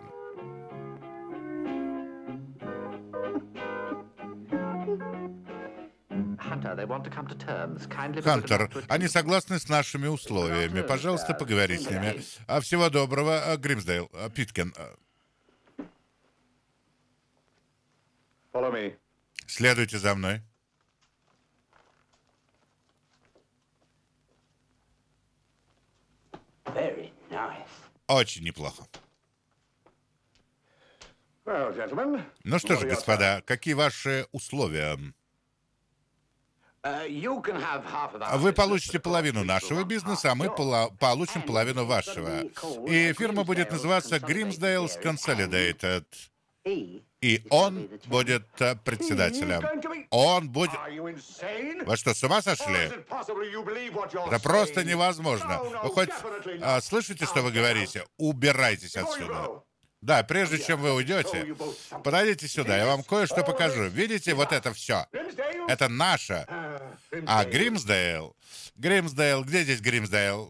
Хантер, они согласны с нашими условиями. Пожалуйста, поговори с ними. А всего доброго, Гримсдейл, Питкин. Follow me. Следуйте за мной. Very nice. Очень неплохо. Well, gentlemen. Ну что what же, are your господа, какие ваши условия? Uh, you can have half of that Вы business, получите but of course половину we нашего shall want бизнеса, а мы half пола- получим And половину it's вашего. gonna be called И a фирма будет Grimsdale's называться Consolidated Grimsdale's Dairy. Consolidated. He И is gonna он be the chairman. будет э, He's председателем. going to be- Он будет... Are you insane? Вы что, с ума Or is сошли? it possible you believe what you're Это просто saying? невозможно. No, no, Вы хоть definitely а, not. слышите, что вы Now, говорите? Убирайтесь Before you отсюда. go, Да, прежде чем вы show уйдете, you both something. подойдите сюда, я вам кое-что покажу. Видите, вот это все. Grimsdale? Это наше. Uh, А Grimsdale. Гримсдейл? Гримсдейл, где здесь Гримсдейл?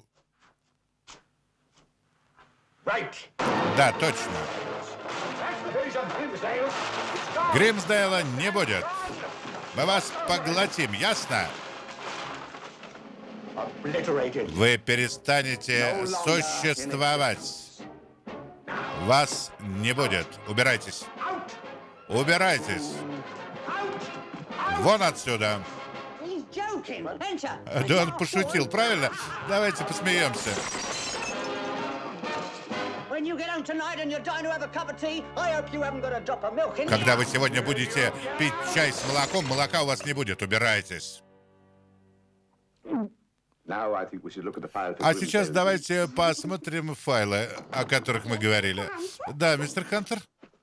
Right. Да, точно. Transportation Grimsdale. It's gone. Гримсдейла не будет. Мы вас поглотим, ясно? Obliterated. Вы перестанете существовать. Вас не будет. Убирайтесь. Out. Убирайтесь. Out. Вон отсюда. He's joking. Enter. Да он пошутил, правильно? Давайте посмеемся. When you get home tonight and you're dying to have a cup of tea, I hope you haven't got a drop of milk in Когда you. вы сегодня будете пить чай с молоком, молока у вас не будет. Убирайтесь. Now I think we should look at the file for А сейчас Grimsdale. давайте посмотрим файлы, о которых мы говорили. Да, мистер Хантер?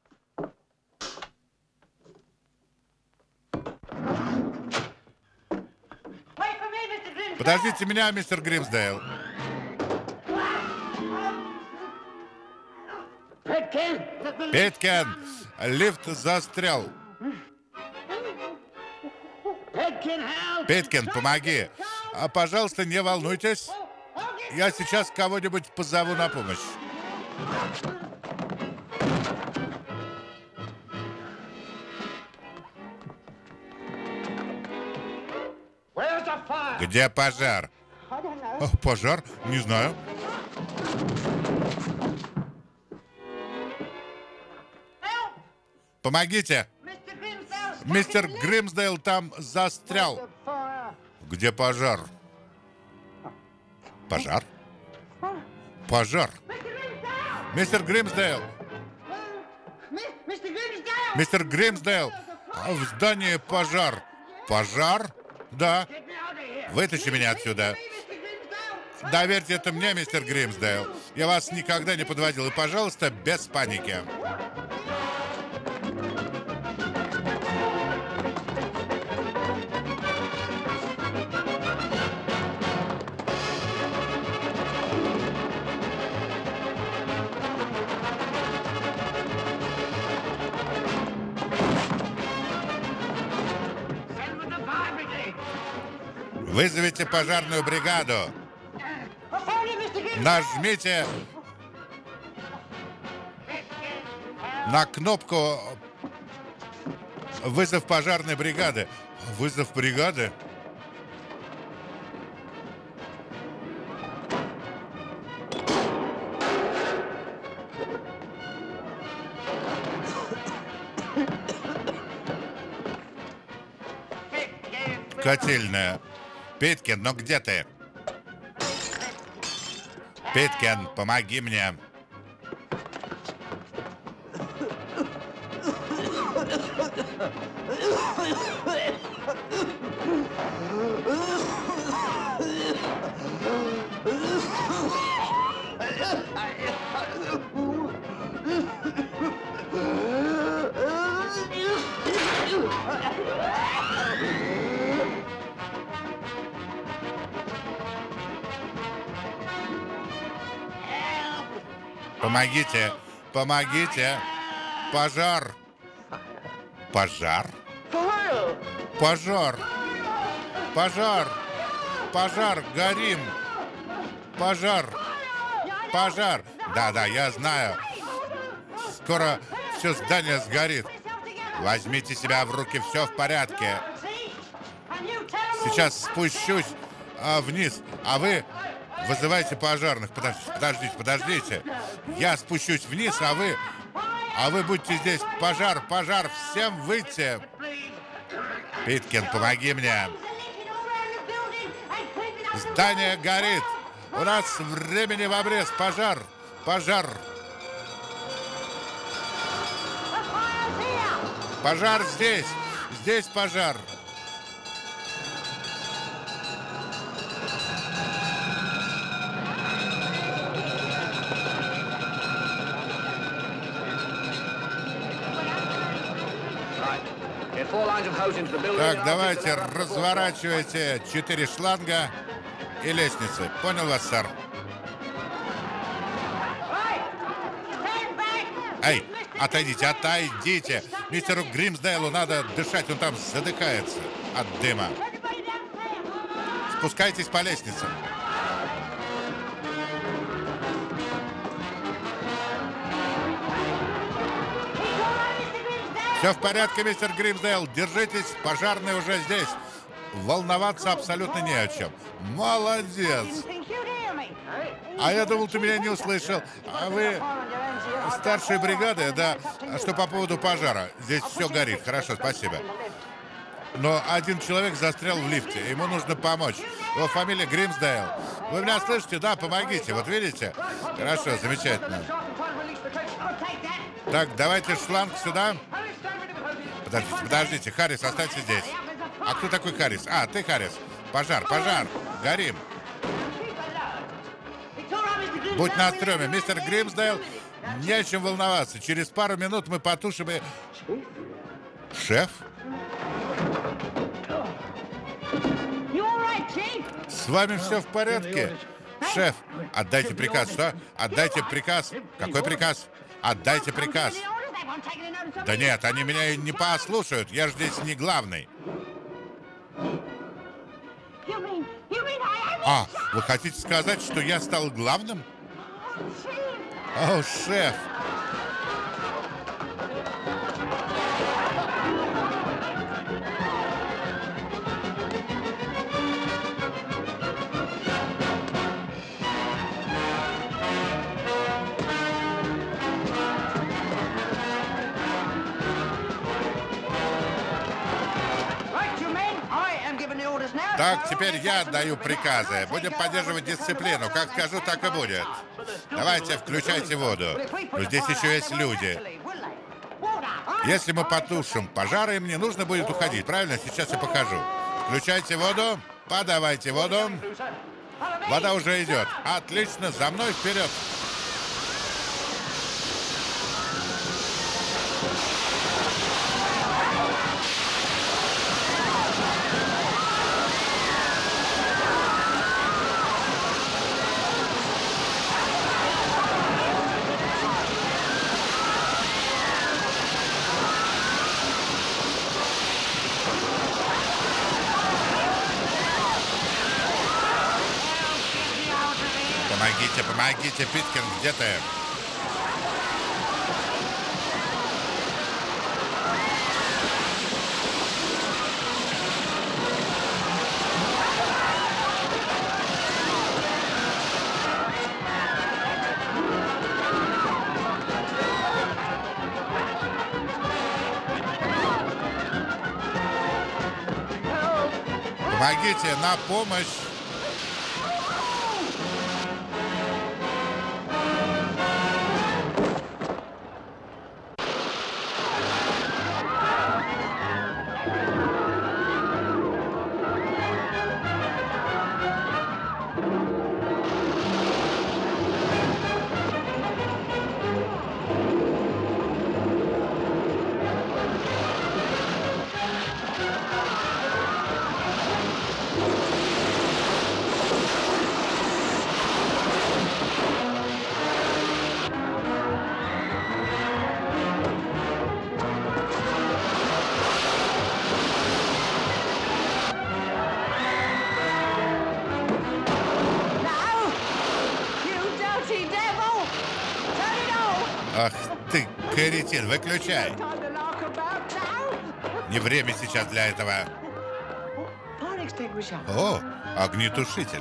Wait for me, Mister Grimsdale. Подождите меня, мистер Гримсдейл. Петькин, лифт застрял. Петкин, помоги. А, пожалуйста, не волнуйтесь. Я сейчас кого-нибудь позову на помощь. Where's the fire? Где пожар? I don't know. О, пожар? Не знаю. Help! Помогите. Mister Grimsdale, stuck Мистер in the lift. Гримсдейл там застрял. Fire. Где пожар? Пожар? Пожар. Mister Grimsdale! Мистер Гримсдейл. Mi- Mister Grimsdale! Мистер Гримсдейл. А в здании пожар. Пожар? Да. Get me out of here! Вытащи меня отсюда. Mister Grimsdale! Доверьте это мне, мистер Гримсдейл. Я вас никогда не подводил. И, пожалуйста, без паники. Send with the fire brigade! Вызовите пожарную бригаду. I found you, Mister Grimsdale! Нажмите на кнопку «Вызов пожарной бригады». Вызов бригады? Котельная. Питкин, ну где ты? Питкин, помоги мне. Помогите, помогите. Пожар. Пожар? Пожар. Пожар. Пожар. Горим. Пожар. Пожар. Да-да, я знаю. Скоро все здание сгорит. Возьмите себя в руки, все в порядке. Сейчас спущусь а, вниз, а вы вызывайте пожарных. Подождите, подождите, подождите. Я спущусь вниз, а вы А вы будьте здесь. Пожар, пожар, всем выйти. Питкин, помоги мне. Здание горит. У нас времени в обрез. Пожар, пожар. Пожар здесь. Здесь пожар. Так, давайте, разворачивайте четыре шланга и лестницы. Понял вас, сэр? Эй, отойдите, отойдите. Мистеру Гримсдейлу надо дышать, он там задыхается от дыма. Спускайтесь по лестнице. Все в порядке, мистер Гримсдейл. Держитесь, пожарные уже здесь. Волноваться абсолютно не о чем. Молодец. А я думал, ты меня не услышал. А вы старшие бригады, да? А что по поводу пожара? Здесь все горит. Хорошо, спасибо. Но один человек застрял в лифте. Ему нужно помочь. Его фамилия Гримсдейл. Вы меня слышите? Да, помогите. Вот видите? Хорошо, замечательно. Так, давайте шланг сюда. Подождите, подождите. Харрис, останься здесь. А кто такой Харрис? А, ты, Харрис. Пожар, пожар. Горим. Будь на стреме. Мистер Гримсдейл, не о чем волноваться. Через пару минут мы потушим и... Шеф? С вами все в порядке? Шеф, отдайте приказ. Что? Отдайте приказ. Какой приказ? Отдайте приказ. Да нет, они меня не послушают. Я же здесь не главный. А, вы хотите сказать, что я стал главным? О, шеф. Так, теперь я отдаю приказы. Будем поддерживать дисциплину. Как скажу, так и будет. Давайте, включайте воду. Но здесь еще есть люди. Если мы потушим пожары, им не нужно будет уходить. Правильно? Сейчас я покажу. Включайте воду. Подавайте воду. Вода уже идет. Отлично. За мной вперед. Помогите, помогите, Питкин, где ты? Помогите, на помощь! Ах ты, каретин, выключай. Не время сейчас для этого. О, огнетушитель.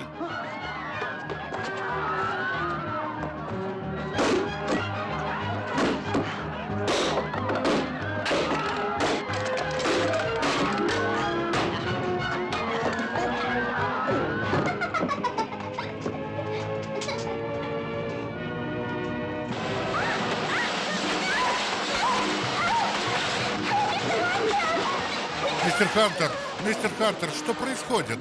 Мистер Хантер, мистер Хантер, что происходит?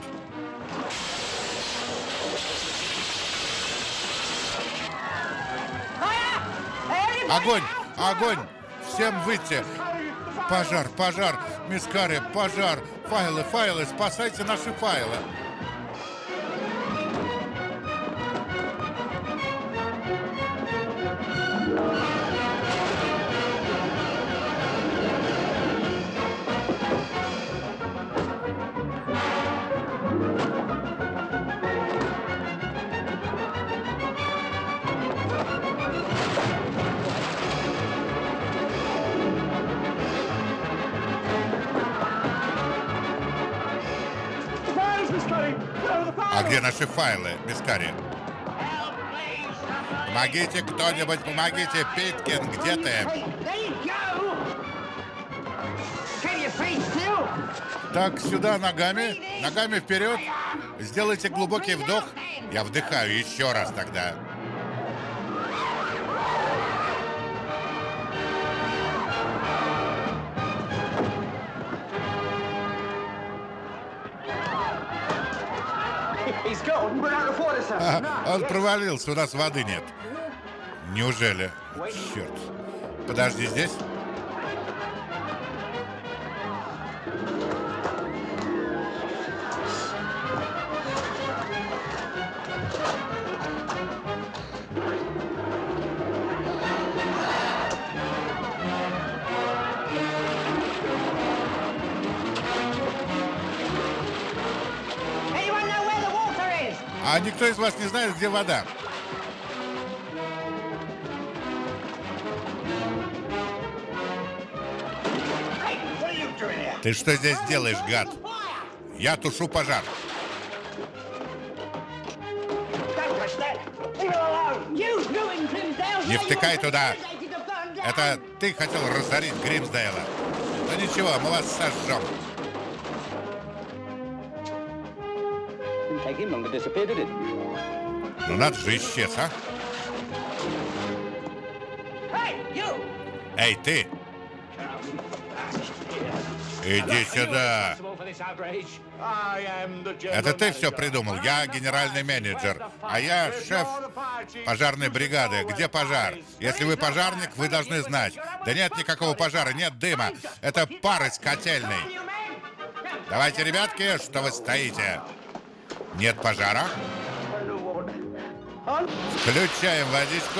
Огонь! Огонь! Всем выйти! Пожар! Пожар! Мисс Карри, пожар! Файлы, файлы! Спасайте наши файлы! А где наши файлы, мисс Карри? Помогите кто-нибудь, помогите! Питкин, где ты? Так, сюда ногами, ногами вперед. Сделайте глубокий вдох. Я вдыхаю еще раз тогда. А, он провалился, у нас воды нет. Неужели? Черт. Подожди здесь. А никто из вас не знает, где вода? Ты что здесь делаешь, гад? Я тушу пожар. Не втыкай туда. Это ты хотел разорить Гримсдейла. Но ничего, мы вас сожжем. Ну надо же, исчез, а? Эй, ты! Иди сюда! Это ты все придумал. Я генеральный менеджер, а я шеф пожарной бригады. Где пожар? Если вы пожарник, вы должны знать. Да нет никакого пожара, нет дыма. Это пар из котельной. Давайте, ребятки, что вы стоите? Нет пожара? Включаем водичку.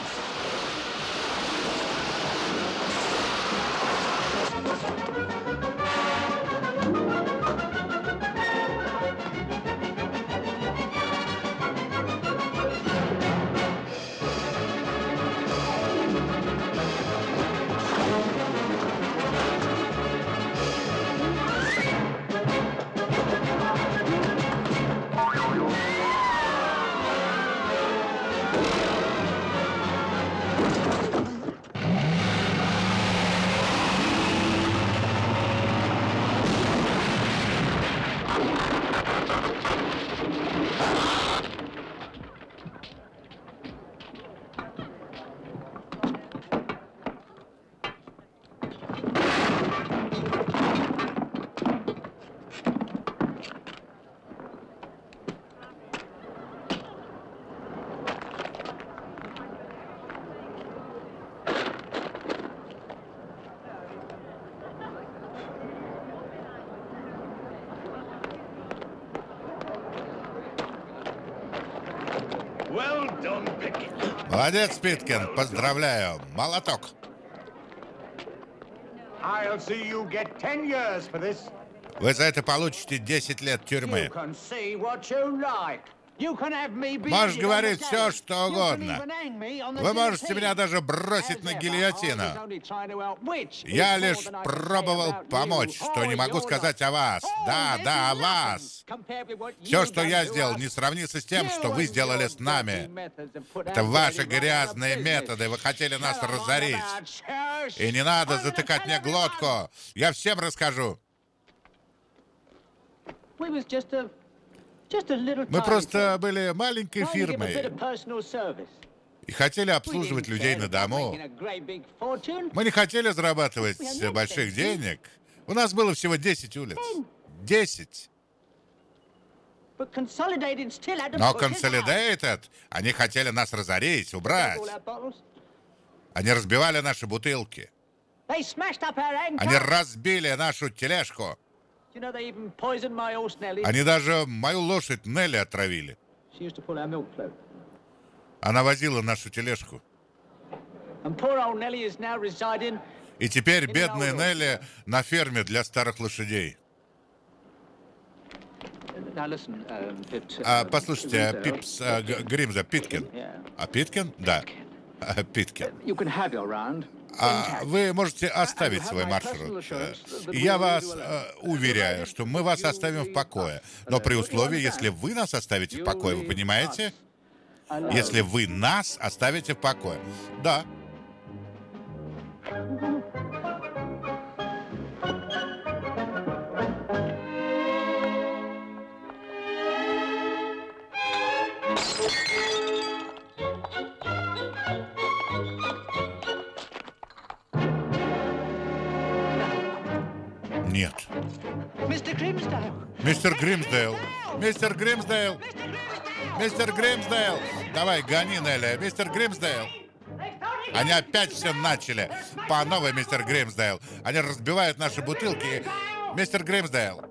Молодец, Питкин, поздравляю. Молоток. Вы за это получите десять лет тюрьмы. Можешь говорить все, что угодно. Вы можете меня даже бросить на гильотину. Я лишь пробовал помочь, что не могу сказать о вас. Да, да, о вас. Все, что я сделал, не сравнится с тем, что вы сделали с нами. Это ваши грязные методы. Вы хотели нас разорить. И не надо затыкать мне глотку. Я всем расскажу. Мы просто были маленькой фирмой и хотели обслуживать людей на дому. Мы не хотели зарабатывать больших денег, У нас было всего десять улиц. десять. But Consolidated still had to Но push us out. Consolidated, они хотели нас разорить, убрать. All our bottles. Они разбивали наши бутылки. They smashed up our anchor. Они разбили нашу тележку. You know, they even poisoned my horse Nelly. Они даже мою лошадь Нелли отравили. She used to pull our milk float. Она возила нашу тележку. And poor old Nelly is now residing. И теперь бедная Нелли на ферме для старых лошадей. Now listen, um, Pips, А, uh, послушайте, а, Grimsdale. Пипс, а, Г- Гримза, Питкин. Yeah. А Питкин? Да. А, Питкин. You can have your round. А вы можете оставить свой маршрут. Э, И я вас э, уверяю, что мы вас оставим в покое. Но при условии, если вы нас оставите в покое, вы понимаете? Если вы нас оставите в покое. Да. Нет. Mister Grimsdale. Мистер Гримсдейл. Мистер Гримсдейл. Мистер Гримсдейл. Давай, гони, Нелли. Мистер Гримсдейл. Они опять все начали. По новой, мистер Гримсдейл. Они разбивают наши бутылки. Мистер Гримсдейл.